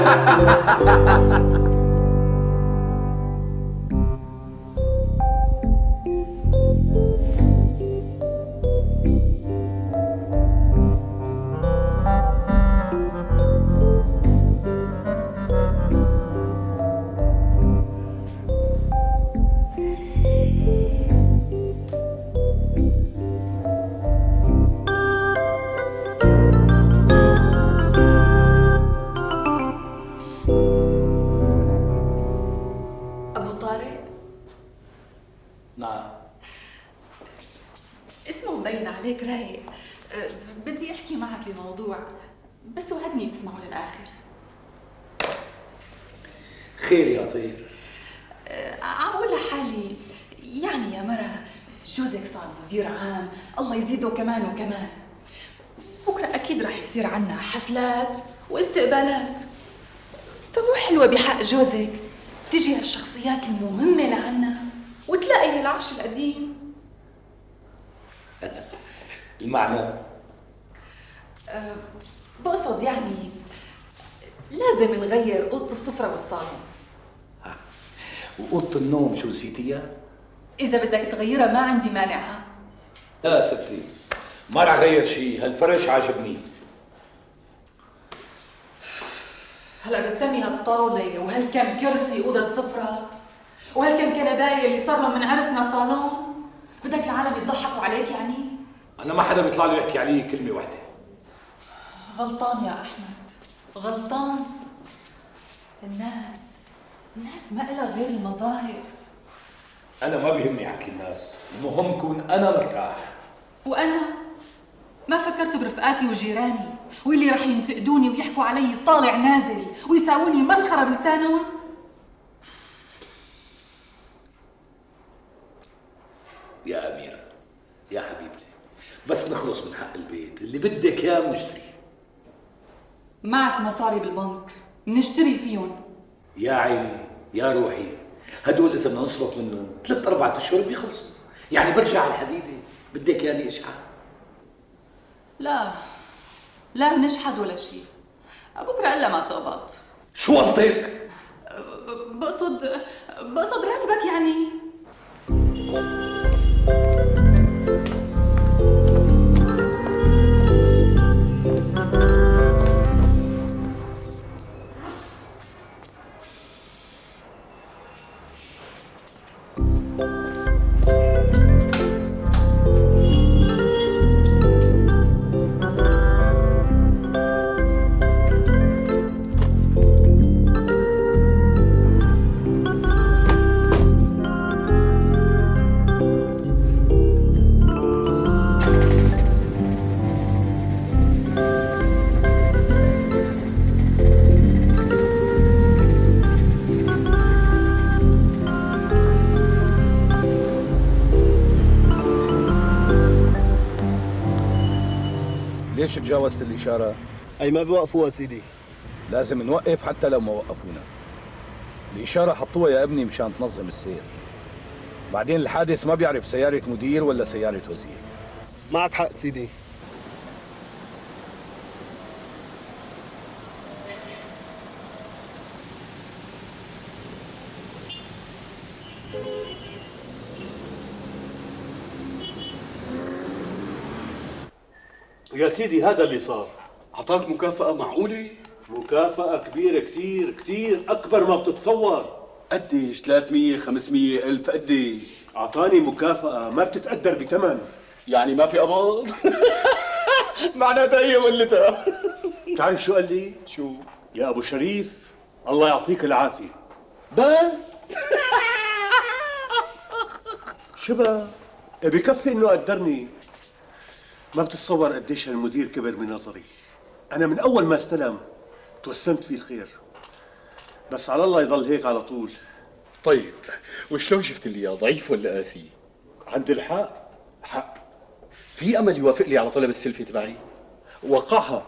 S1: عليك رايق. أه بدي احكي معك بموضوع بس وعدني تسمعه للاخر.
S8: خير يا طير.
S1: أه عم اقول لحالي يعني يا مرة جوزك صار مدير عام، الله يزيده كمان وكمان. بكره اكيد رح يصير عنا حفلات واستقبالات، فمو حلوه بحق جوزك تجي هالشخصيات المهمه لعنا وتلاقي العفش القديم.
S8: المعنى؟
S1: أه بقصد يعني لازم نغير اوضه السفره والصالون.
S8: وأوضة النوم شو نسيتيها؟
S1: إذا بدك تغيرها ما عندي مانع.
S8: لا ستي ما رح غير شيء، هالفرش عاجبني.
S1: هلا بتسمي هالطاولة وهالكم كرسي أوضة سفرة وهالكم كنباية اللي صار لهم من عرسنا صالون، بدك العالم يضحكوا عليك يعني؟
S8: أنا ما حدا بيطلع له يحكي علي كلمة واحدة.
S1: غلطان يا أحمد، غلطان. الناس الناس ما إلها غير المظاهر.
S8: أنا ما بيهمني حكي الناس، المهم كون أنا مرتاح.
S1: وأنا ما فكرت برفقاتي وجيراني واللي رح ينتقدوني ويحكوا علي طالع نازل ويساووني مسخرة بلسانهم؟
S8: يا أميرة يا حبيبتي، بس نخلص من حق البيت، اللي بدك إياه بنشتريه.
S1: معك مصاري بالبنك بنشتري فيهم.
S8: يا عيني يا روحي، هدول إذا بدنا نصرف منهم ثلاث أربعة أشهر بيخلصوا، يعني برجع على الحديدة. بدك ياني أشحن؟
S1: لا لا بنشحد ولا شيء، بكره إلا ما تقبض.
S8: شو قصدك؟
S1: بقصد بقصد راتبك يعني.
S8: ليش تجاوزت الإشارة؟
S16: أي ما بوقفوها سيدي.
S8: لازم نوقف حتى لو ما وقفونا. الإشارة حطوها يا ابني مشان تنظم السير. بعدين الحادث ما بيعرف سيارة مدير ولا سيارة وزير.
S16: معك حق سيدي. يا سيدي هذا اللي صار.
S21: اعطاك مكافأة معقولة؟
S16: مكافأة كبيرة كتير كتير أكبر ما بتتصور.
S21: قديش؟ ثلاثمية خمسمية ألف قديش؟
S16: أعطاني مكافأة ما بتتقدر بثمن.
S21: يعني ما في قبض؟ معناتها هي قلتها.
S16: بتعرف شو قال لي؟
S21: شو؟
S16: يا أبو شريف الله يعطيك العافية.
S21: بس؟
S16: شبه بكفي إنه قدرني. ما بتتصور قديش هالمدير كبر بنظري. أنا من أول ما استلم توسمت فيه الخير، بس على الله يضل هيك على طول.
S21: طيب وشلون شفت لي اياه؟ ضعيف ولا قاسي؟
S16: عند الحق
S21: حق. في امل يوافق لي على طلب السلفه تبعي؟
S16: وقعها.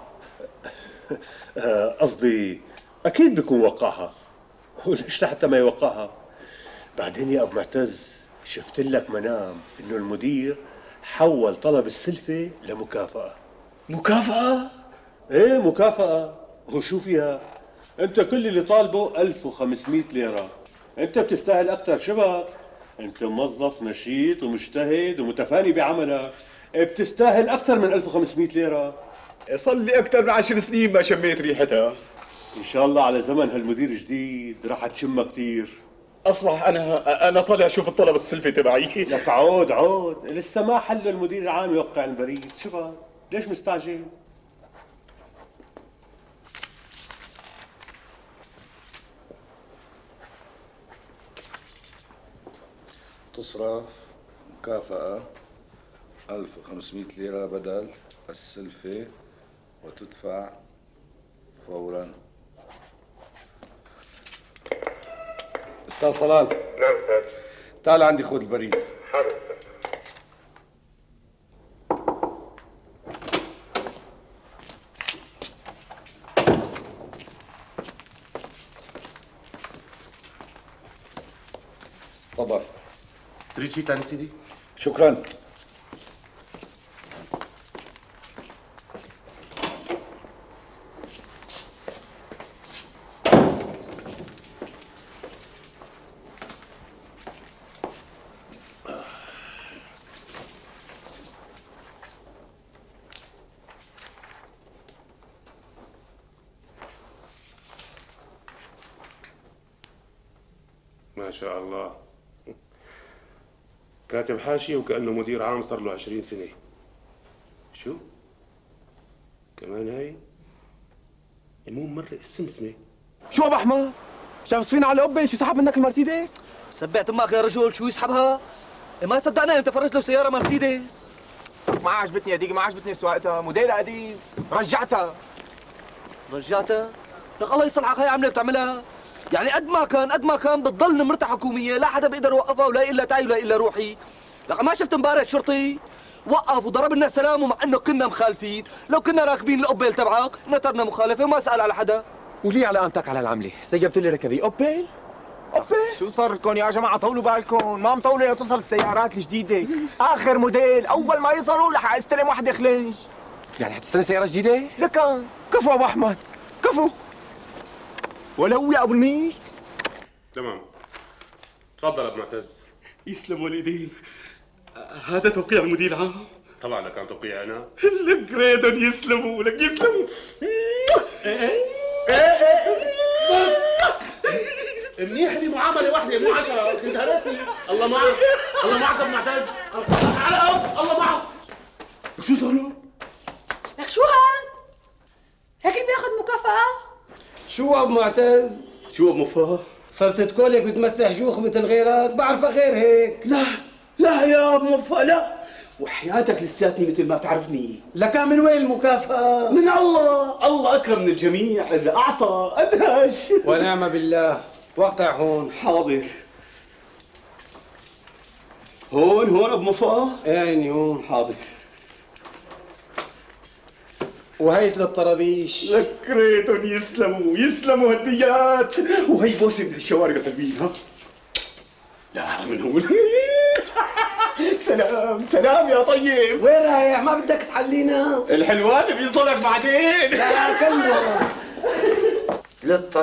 S16: قصدي اكيد بيكون وقعها، وليش لحتى ما يوقعها؟ بعدين يا ابو معتز شفت لك منام انه المدير حول طلب السلفه لمكافاه.
S21: مكافاه؟
S16: ايه مكافاه. وشو فيها؟ انت كل اللي طالبه ألف وخمسمية ليره. انت بتستاهل اكثر. شبك انت موظف نشيط ومجتهد ومتفاني بعملك، بتستاهل اكثر من ألف وخمسمية ليره.
S21: صار لي اكثر من عشر سنين ما شميت ريحتها.
S16: ان شاء الله على زمن هالمدير الجديد راح تشمها كثير.
S21: اصبح انا انا طالع اشوف الطلب السلفي تبعي.
S16: لك عود عود، لسه ما حل المدير العام يوقع البريد. شبك ليش مستعجل؟
S8: تصرف مكافأة ألف وخمسمية ليرة بدل السلفة وتدفع فورا. أستاذ طلال.
S10: نعم أستاذ.
S8: تعال عندي خذ البريد.
S10: حاضر.
S8: طبعا.
S7: تريد شيء ثاني سيدي؟
S8: شكرا.
S7: ما شاء الله، كاتب حاشية وكأنه مدير عام صار له عشرين سنة. شو؟ كمان هاي؟ مو مرة السمسمة.
S23: شو ابو احمد؟ شايف سفينة على القبة شو سحب منك المرسيدس؟ سبعت امك يا رجل، شو يسحبها؟ ما صدقنا انت فرجت له سيارة مرسيدس. ما عجبتني هديك، ما عجبتني سواقتها، موديل قديم، رجعتها. رجعتها؟ لك الله يصلحك، هي عملة بتعملها؟ يعني قد ما كان قد ما كان بتضل نمرتها حكوميه، لا حدا بيقدر يوقفها، ولا الا تعي ولا الا روحي. لك ما شفت امبارح شرطي وقف وضرب لنا سلام، ومع انه كنا مخالفين، لو كنا راكبين القبيل تبعك نطرنا مخالفه وما سال على حدا. وليه علامتك على العمله؟ سيبت لي ركبي قبيل؟ قبيل؟
S24: شو صار لكم يا جماعه؟ طولوا بالكم، ما مطوله لتصل السيارات الجديده، اخر موديل، اول ما يصلوا رح استلم وحده خليج.
S23: يعني حتستلم سياره جديده؟
S24: لك كفو ابو احمد، كفو. ولو يا ابو الميش.
S7: تمام، تفضل ابو معتز.
S21: يسلموا الايدين. هذا توقيع المدير العام؟
S7: طبعا لك كان توقيع انا.
S21: لك ريدهم يسلموا، لك يسلموا.
S7: منيح لي معامله واحده مو عشرة، كنت هرتني. الله معك، الله معك ابو معتز، على الارض، الله معك.
S21: شو صار له؟
S25: لك شو هاد؟ هيك اللي بياخذ مكافأة؟
S23: شو ابو معتز؟
S21: شو ابو مفاه؟
S23: صرت تكولك وتمسح جوخ مثل غيرك؟ بعرفك غير هيك.
S21: لا لا يا ابو مفاه لا، وحياتك لساتني مثل ما بتعرفني.
S23: لك من وين المكافأة؟
S21: من الله، الله اكرم من الجميع، اذا اعطى ادهش.
S23: ونعم بالله. وقع هون.
S21: حاضر. هون هون ابو مفاه؟
S23: عيني هون.
S21: حاضر.
S23: وهيت للطرابيش.
S21: لك ريتهم يسلموا، يسلموا هالديات، وهي بوسه من هالشوارب الحلوين. ها لا من هون. سلام سلام يا طيب.
S23: وين رايح؟ ما بدك تحلينا؟
S21: الحلوان بيصلك بعدين.
S23: لا كله.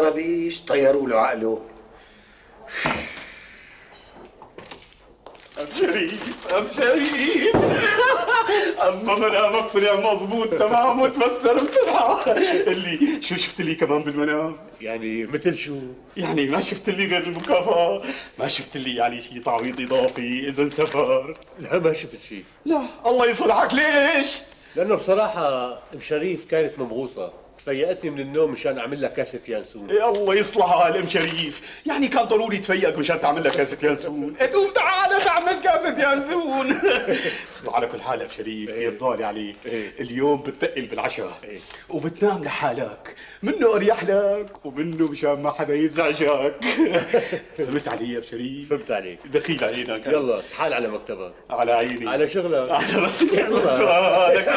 S23: للطرابيش طيروا له عقله.
S21: شريف اب شريف اما منامك طلع مظبوط تمام وتفسر بسرعه. اللي شو شفت لي كمان بالمنام؟
S16: يعني مثل شو؟
S21: يعني ما شفت لي غير المكافأة، ما شفت لي يعني شيء تعويض اضافي اذا سفر؟
S16: لا ما شفت شيء.
S21: لا الله يصلحك. ليش؟
S16: لانه بصراحه ام شريف كانت مبغوصه، فيقتني من النوم مشان اعمل لها كاسه يانسون.
S21: يا الله يصلحها الام شريف، يعني كان ضروري تفيقك مشان تعمل لها كاسه يانسون. تقوم تعال تعمل كاسه يانسون. وعلى كل حال ام شريف يرضالي عليك، اليوم بتتقل بالعشاء وبتنام لحالك، منه اريح لك ومنه مشان ما حدا يزعجك. فهمت علي يا ام شريف؟
S16: فهمت عليك.
S21: دخيل علينا.
S16: يلا اصحال على مكتبك.
S21: على عيني.
S16: على شغلك.
S21: على راسك. سؤالك.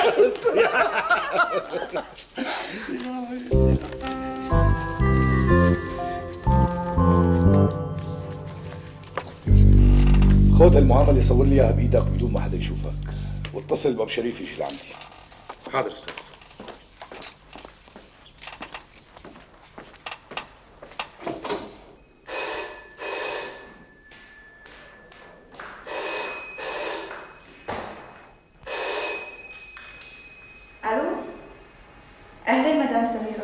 S8: خذ المعامله صور لي اياها بايدك بدون ما حدا يشوفك، واتصل بأبو شريف يجي لعندي.
S7: حاضر استاذ.
S1: الو اهلين مدام سميرة.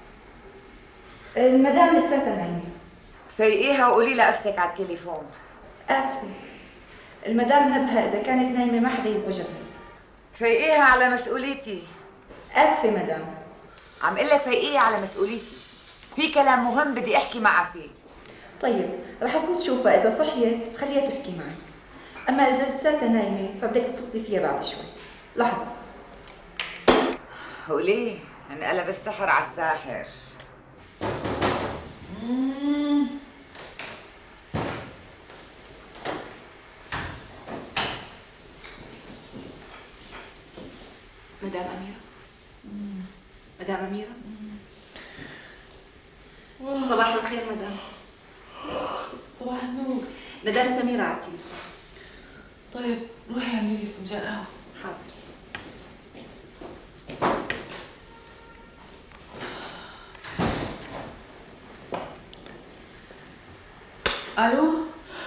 S1: المدام لساتها نايمة.
S9: فيقيها وقولي لاختك على التليفون.
S1: اسفة المدام نبهة اذا كانت نايمة ما حدا يزعجها.
S9: فيقيها على مسؤوليتي.
S1: اسفة مدام.
S9: عم قلك فيقيها على مسؤوليتي، في كلام مهم بدي احكي معها فيه.
S1: طيب رح افوت شوفها، اذا صحيت خليها تحكي معي، اما اذا لساتها نايمة فبدك تتصلي فيها بعد شوي. لحظة.
S9: وليه؟ انقلب السحر على الساحر.
S1: مدام أميرة. مدام أميرة. صباح الخير مدام.
S10: صباح النور.
S1: مدام سميرة على التليفون.
S10: طيب روحي اعملي لي فنجان قهوة.
S1: حاضر.
S10: الو.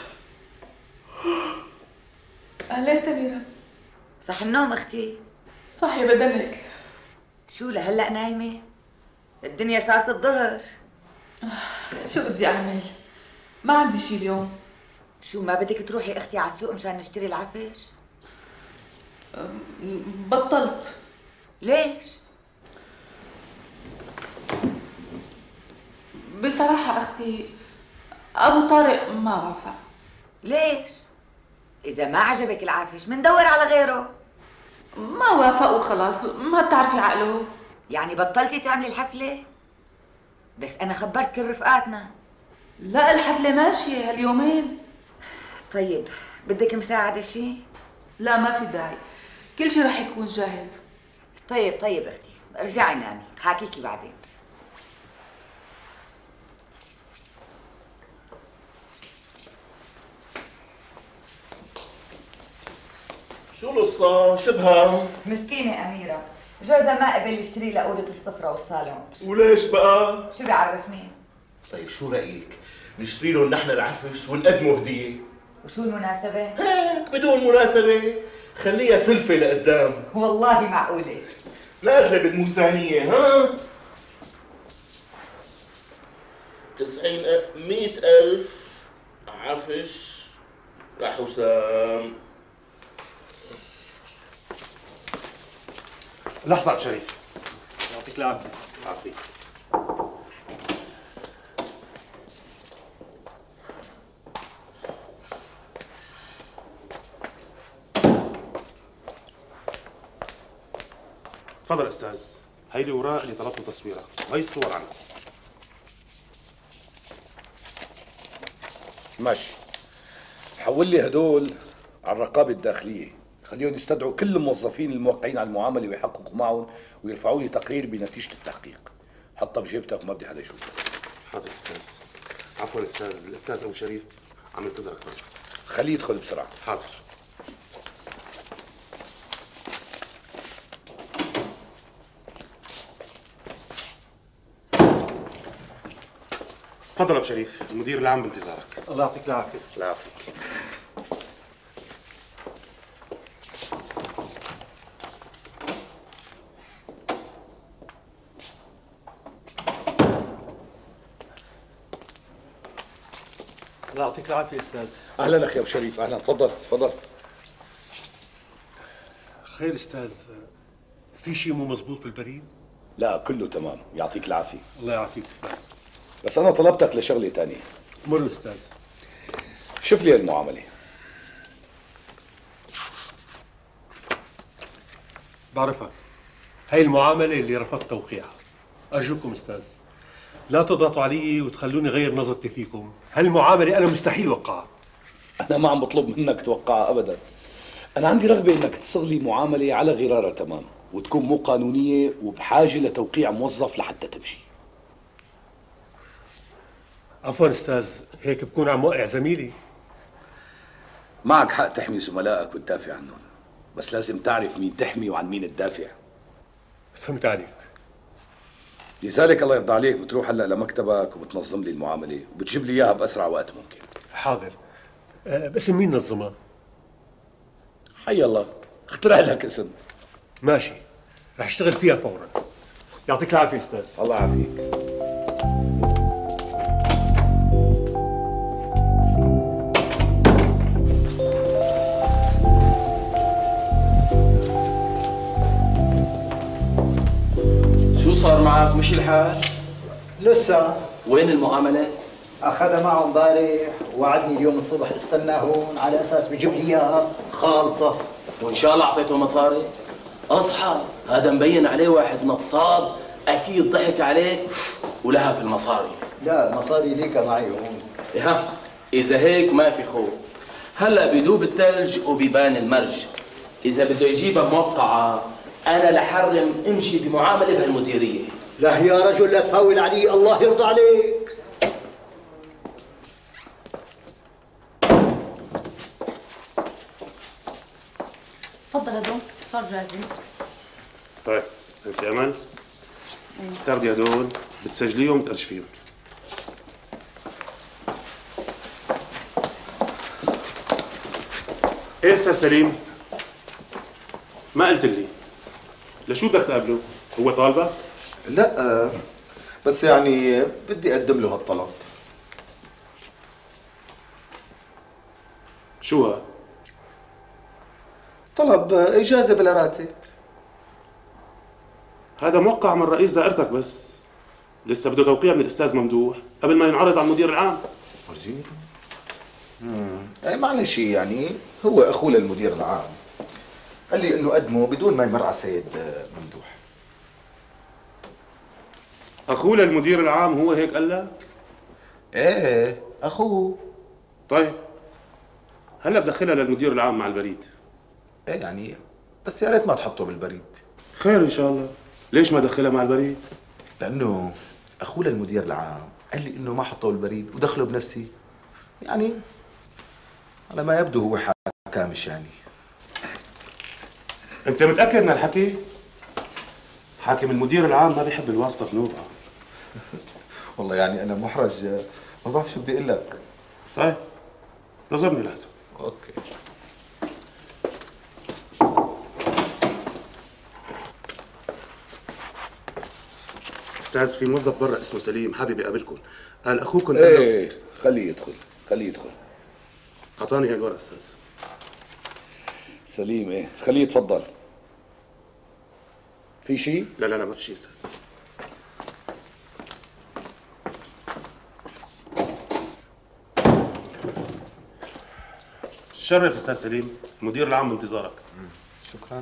S10: اهلين سميرة.
S9: صح النوم اختي؟
S10: صحي بدنك.
S9: شو لهلا نايمة؟ الدنيا صارت الظهر.
S10: شو بدي اعمل؟ ما عندي شي اليوم.
S9: شو ما بدك تروحي اختي على السوق مشان نشتري العفش؟
S10: بطلت.
S9: ليش؟
S10: بصراحة اختي ابو طارق ما وافق.
S9: ليش؟ اذا ما عجبك العفش مندور على غيره.
S10: ما وافق وخلاص، ما بتعرفي عقله.
S9: يعني بطلتي تعملي الحفلة؟ بس انا خبرت كل رفقاتنا.
S10: لا الحفلة ماشية هاليومين.
S9: طيب بدك مساعدة شي؟
S10: لا ما في داعي، كل شي رح يكون جاهز.
S9: طيب طيب اختي ارجعي نامي، بحاكيكي بعدين.
S11: شو القصة؟ شبها؟
S9: مسكينة أميرة، جوزها ما قبل يشتري لها أوضة السفرة والصالون.
S11: وليش بقى؟
S9: شو بيعرفني؟
S11: طيب شو رأيك؟ نشتري لهم نحن العفش ونقدمه هدية.
S9: وشو المناسبة؟
S11: هيك بدون مناسبة، خليها سلفة لقدام.
S9: والله معقولة.
S11: نازلة بالميزانية ها؟ تسعين مئة ألف عفش لحسام.
S16: لحظة عبد الشريف.
S21: يعطيك العافية.
S16: يعطيك. تفضل استاذ، هاي الاوراق اللي طلبتوا تصويرها، وهي الصور عنها.
S8: ماشي. حول لي هدول على الرقابة الداخلية، خليهم يستدعوا كل الموظفين الموقعين على المعاملة ويحققوا معهم ويرفعوا لي تقرير بنتيجة التحقيق. حطها بجيبتك وما بدي حدا يشوفها.
S7: حاضر استاذ. عفوا استاذ، الاستاذ ابو شريف عم ينتظرك برا.
S8: خليه يدخل بسرعة.
S7: حاضر. تفضل ابو شريف، المدير العام بانتظارك.
S21: الله يعطيك العافية.
S7: الله يعافيك.
S16: الله يعطيك العافيه استاذ.
S8: اهلا اخي ابو شريف، اهلا، تفضل تفضل.
S16: خير استاذ، في شيء مو مزبوط بالبريد؟
S8: لا كله تمام، يعطيك العافيه.
S16: الله يعافيك استاذ.
S8: بس انا طلبتك لشغله ثانيه.
S16: مر استاذ.
S8: شوف لي المعامله.
S16: بعرفها، هاي المعامله اللي رفضت توقيعها. ارجوكم استاذ لا تضغطوا علي وتخلوني غير نظرتي فيكم، هالمعامله انا مستحيل وقعها.
S8: انا ما عم بطلب منك توقعها ابدا، انا عندي رغبه انك تصغ لي معامله على غرارها تمام، وتكون مو قانونيه وبحاجه لتوقيع موظف لحتى تمشي.
S16: عفوا استاذ، هيك بكون عم وقع زميلي.
S8: معك حق تحمي زملائك وتدافع عنهم، بس لازم تعرف مين تحمي وعن مين تدافع.
S16: فهمت عليك.
S8: لذلك الله يرضى عليك بتروح هلا لمكتبك وبتنظم لي المعامله وبتجيب لي اياها باسرع وقت ممكن.
S16: حاضر. أه باسم مين نظمها؟
S8: حي الله، اخترع لك اسم.
S16: ماشي، رح اشتغل فيها فورا. يعطيك العافيه استاذ.
S8: الله يعافيك.
S5: شو صار معك؟ مشي الحال؟
S17: لسه.
S5: وين المعاملة؟
S17: اخذها معه امبارح ووعدني اليوم الصبح استناه هون على اساس بيجيب لي اياها خالصه.
S5: وان شاء الله اعطيته مصاري؟ اصحى، هذا مبين عليه واحد نصاب، اكيد ضحك عليك ولها في المصاري.
S17: لا مصاري ليك معي هون.
S5: ها اذا هيك ما في خوف، هلا بيدوب الثلج وبيبان المرج. اذا بده يجيبها موقعه انا لحرم امشي بمعامله بهالمديريه.
S17: لا يا رجل لا تهول علي، الله يرضى عليك.
S25: تفضل هدول صاروا جاهزين.
S7: طيب انسي امل، بتاخدي هدول بتسجليهم وتأرشفيهم. ايه استاذ سليم؟ ما قلت لي لشو بدك تقابله؟ هو طالبك؟
S13: لا بس يعني بدي اقدم له هالطلب.
S7: شو ها؟
S13: طلب اجازه بلا راتب.
S7: هذا موقع من رئيس دائرتك، بس لسه بده توقيع من الاستاذ ممدوح قبل ما ينعرض على المدير العام.
S13: ورجيني؟ امم اي معلش، يعني هو اخوه للمدير العام، قال لي انه قدمه بدون ما يمر على السيد ممدوح.
S7: اخوه للمدير العام هو هيك قال لك؟
S13: ايه اخوه.
S7: طيب هلا بدخلها للمدير العام مع البريد.
S13: ايه يعني بس يا ريت ما تحطه بالبريد.
S7: خير ان شاء الله. ليش ما دخلها مع البريد؟
S13: لانه اخوه للمدير العام قال لي انه ما حطه بالبريد ودخله بنفسي، يعني على ما يبدو هو حكى مشاني.
S7: انت متاكد من الحكي؟ حاكم المدير العام ما بيحب الواسطه بنوبه.
S13: والله يعني انا محرج، ما بعرف شو بدي اقول لك.
S7: طيب نظرني لحظه.
S13: اوكي.
S7: استاذ في موظف برا اسمه سليم حابب يقابلكم، قال اخوكم
S8: ايه خليه يدخل، خليه يدخل.
S7: اعطاني هي الورقه استاذ.
S8: سليم ايه، خليه يتفضل. في شيء؟
S7: لا لا لا ما في شيء استاذ. شرف استاذ سليم، المدير العام بانتظارك.
S13: شكرا.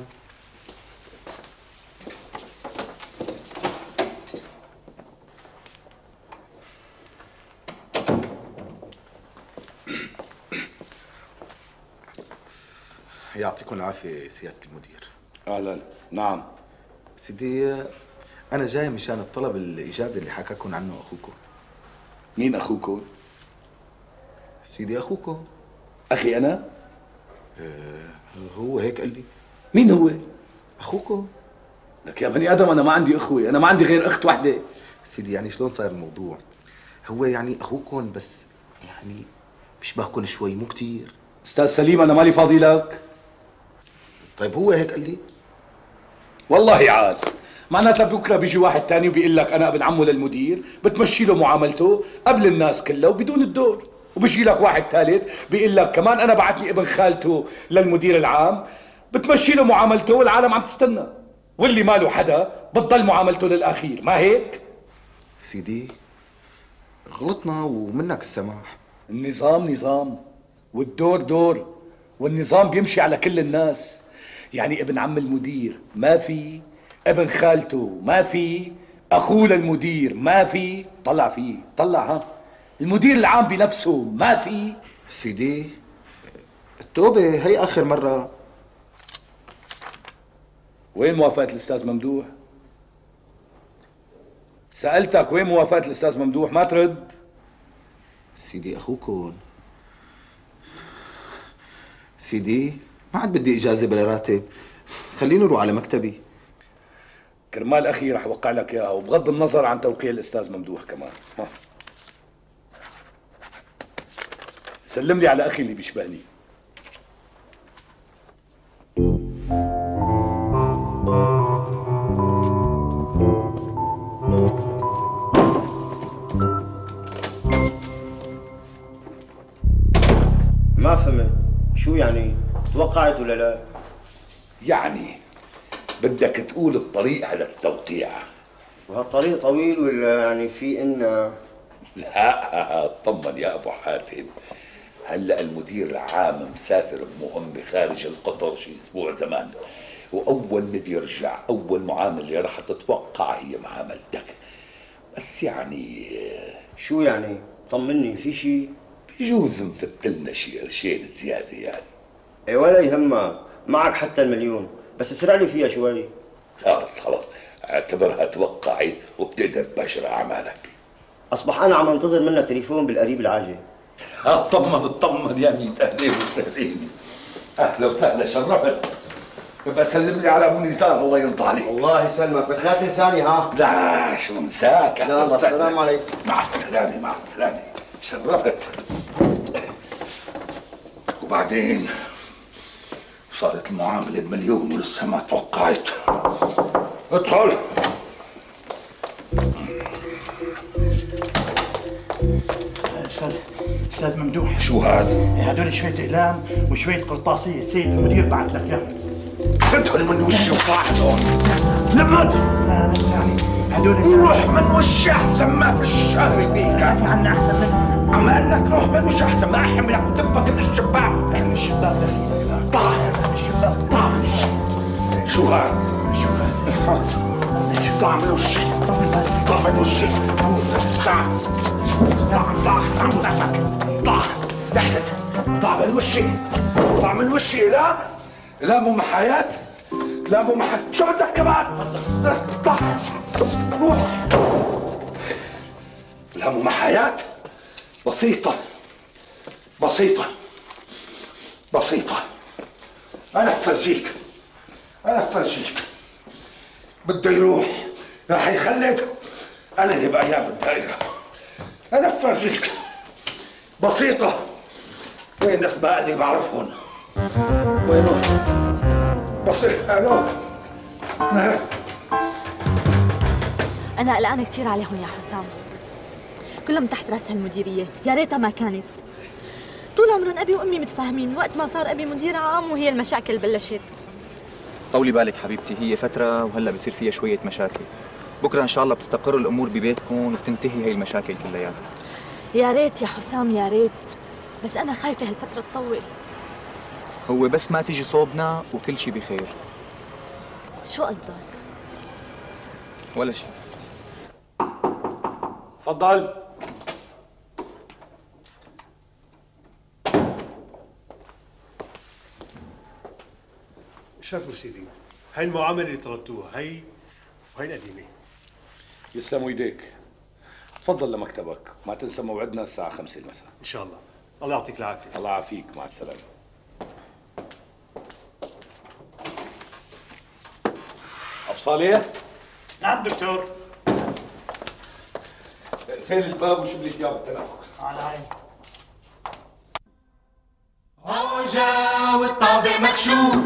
S13: يعطيكم العافية سيادة المدير.
S8: أهلا. نعم
S13: سيدي، أنا جاي مشان الطلب الإجازة اللي حكاكم عنه أخوكم.
S8: مين أخوكم؟
S13: سيدي أخوكم.
S8: أخي أنا؟
S13: آه هو هيك قال لي.
S8: مين هو؟
S13: أخوكم.
S8: لك يا بني آدم أنا ما عندي أخوة، أنا ما عندي غير أخت واحدة.
S13: سيدي يعني شلون صاير الموضوع؟ هو يعني أخوكم بس يعني بيشبهكم شوي مو كتير.
S8: أستاذ سليم أنا مالي فاضي لك.
S13: طيب هو هيك قال لي؟
S8: والله عاد معناتها بكره بيجي واحد تاني وبيقول لك انا ابن عمه للمدير، بتمشي له معاملته قبل الناس كلها وبدون الدور. وبيجي لك واحد ثالث بيقول لك كمان انا بعتني ابن خالته للمدير العام، بتمشي له معاملته والعالم عم تستنى، واللي ماله حدا بتضل معاملته للاخير، ما هيك؟
S13: سيدي غلطنا ومنك السماح.
S8: النظام نظام والدور دور، والنظام بيمشي على كل الناس. يعني ابن عم المدير ما في، ابن خالته ما في، اخوه للمدير ما في، طلع فيه طلع ها المدير العام بنفسه ما في.
S13: سيدي التوبة هي اخر مرة.
S8: وين موافقة الاستاذ ممدوح؟ سألتك وين موافقة الاستاذ ممدوح ما ترد؟
S13: سيدي اخوكم. سيدي ما عاد بدي اجازة بلا راتب، خليني اروح على مكتبي.
S8: كرمال اخي رح وقع لك اياها، وبغض النظر عن توقيع الاستاذ ممدوح كمان. ها. سلم لي على اخي اللي بيشبهني.
S2: ما فهمت شو يعني؟ توقعت ولا لا؟
S14: يعني بدك تقول الطريق على التوقيع.
S2: وهالطريق طويل ولا يعني في إنا؟
S14: لا اطمن يا ابو حاتم، هلا المدير العام مسافر بمهمة خارج القطر شي اسبوع زمان، واول ما بيرجع اول معاملة رح تتوقع هي معاملتك. بس يعني
S2: شو يعني؟ طمني في شي؟
S14: بجوز مفتلنا شي قرشين زيادة يعني.
S2: ايه ولا يهمك، معك حتى المليون، بس اسرع لي فيها شوي.
S14: خلص خلص اعتبرها توقعت وبتقدر تباشر اعمالك.
S2: اصبح انا عم انتظر منك تليفون بالقريب العاجل.
S14: اطمن اطمن يا ميت اهلين وسهلين. اهلا وسهلا شرفت. ببقى سلم لي على ابو نزار الله يرضى عليك.
S2: الله يسلمك بس لا تنساني ها.
S14: لا شو انساك.
S2: لا السلام عليكم.
S14: مع السلامة مع السلامة شرفت. وبعدين صارت المعاملة بمليون ولسه ما توقعت. ادخل.
S12: استاذ استاذ ممدوح،
S14: شو هذا؟
S12: هدول شوية اقلام وشوية قرطاسية، السيد المدير بعت لك اياهم.
S14: ادخل من وشي وطلع هون. لمد.
S12: لا بس يعني هدول
S14: روح من وشي احسن ما في الشهر فيك.
S12: في عنا احسن منك.
S14: عم اقول لك روح من وشي احسن ما احملك وتبك من الشباك.
S12: من الشباك دخيلك. لا
S14: طلع
S12: من الشباك.
S14: طلع من وشي. شو هذا؟
S12: شو هذا؟
S14: طلع من وشي. طلع من وشي. طلع طلع طلع طلع طلع دحس. طلع من وشي. طلع من وشي. لا لا مو محايات. لا مو محايات. شو بدك كمان؟ طلع روح. لا مو محايات. بسيطة بسيطة بسيطة. أنا بفرجيك أنا بفرجيك. بده يروح راح يخلد. أنا اللي بأيام الدائرة. أنا بفرجيك بسيطة. وين الأسماء اللي بعرفهم؟ وينهم؟ بسيطة. ألو
S15: أنا قلقانة كثير عليهم يا حسام، كلهم تحت راس هالمديرية، يا ريتها ما كانت. طول عمرهم أبي وأمي متفاهمين، وقت ما صار أبي مدير عام وهي المشاكل بلشت.
S18: طولي بالك حبيبتي، هي فترة وهلا بصير فيها شوية مشاكل، بكرة إن شاء الله بتستقر الأمور ببيتكم وبتنتهي هي المشاكل كلياتها.
S15: يا ريت يا حسام يا ريت، بس أنا خايفة هالفترة تطول.
S18: هو بس ما تيجي صوبنا وكل شيء بخير.
S15: شو قصدك؟
S18: ولا شيء.
S8: تفضل.
S16: شرفوا سيدي، هاي المعاملة اللي طلبتوها هي وهي القديمة.
S8: يسلموا ايديك. تفضل لمكتبك، ما تنسى موعدنا الساعة خمسة المساء.
S16: إن شاء الله. الله يعطيك العافية.
S8: الله يعافيك، مع السلامة. أبو صالح؟
S12: نعم دكتور.
S8: فين الباب وشو بدي ثياب التنفس؟
S12: على عيني.
S19: عوجة والطابق مكشوف،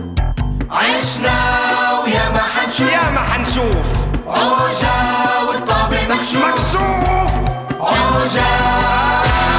S19: عشنا ويا ما حنشوف
S4: يا ما حنشوف.
S19: عوجة والطابق مكشوف
S4: مكشوف.
S19: عوجة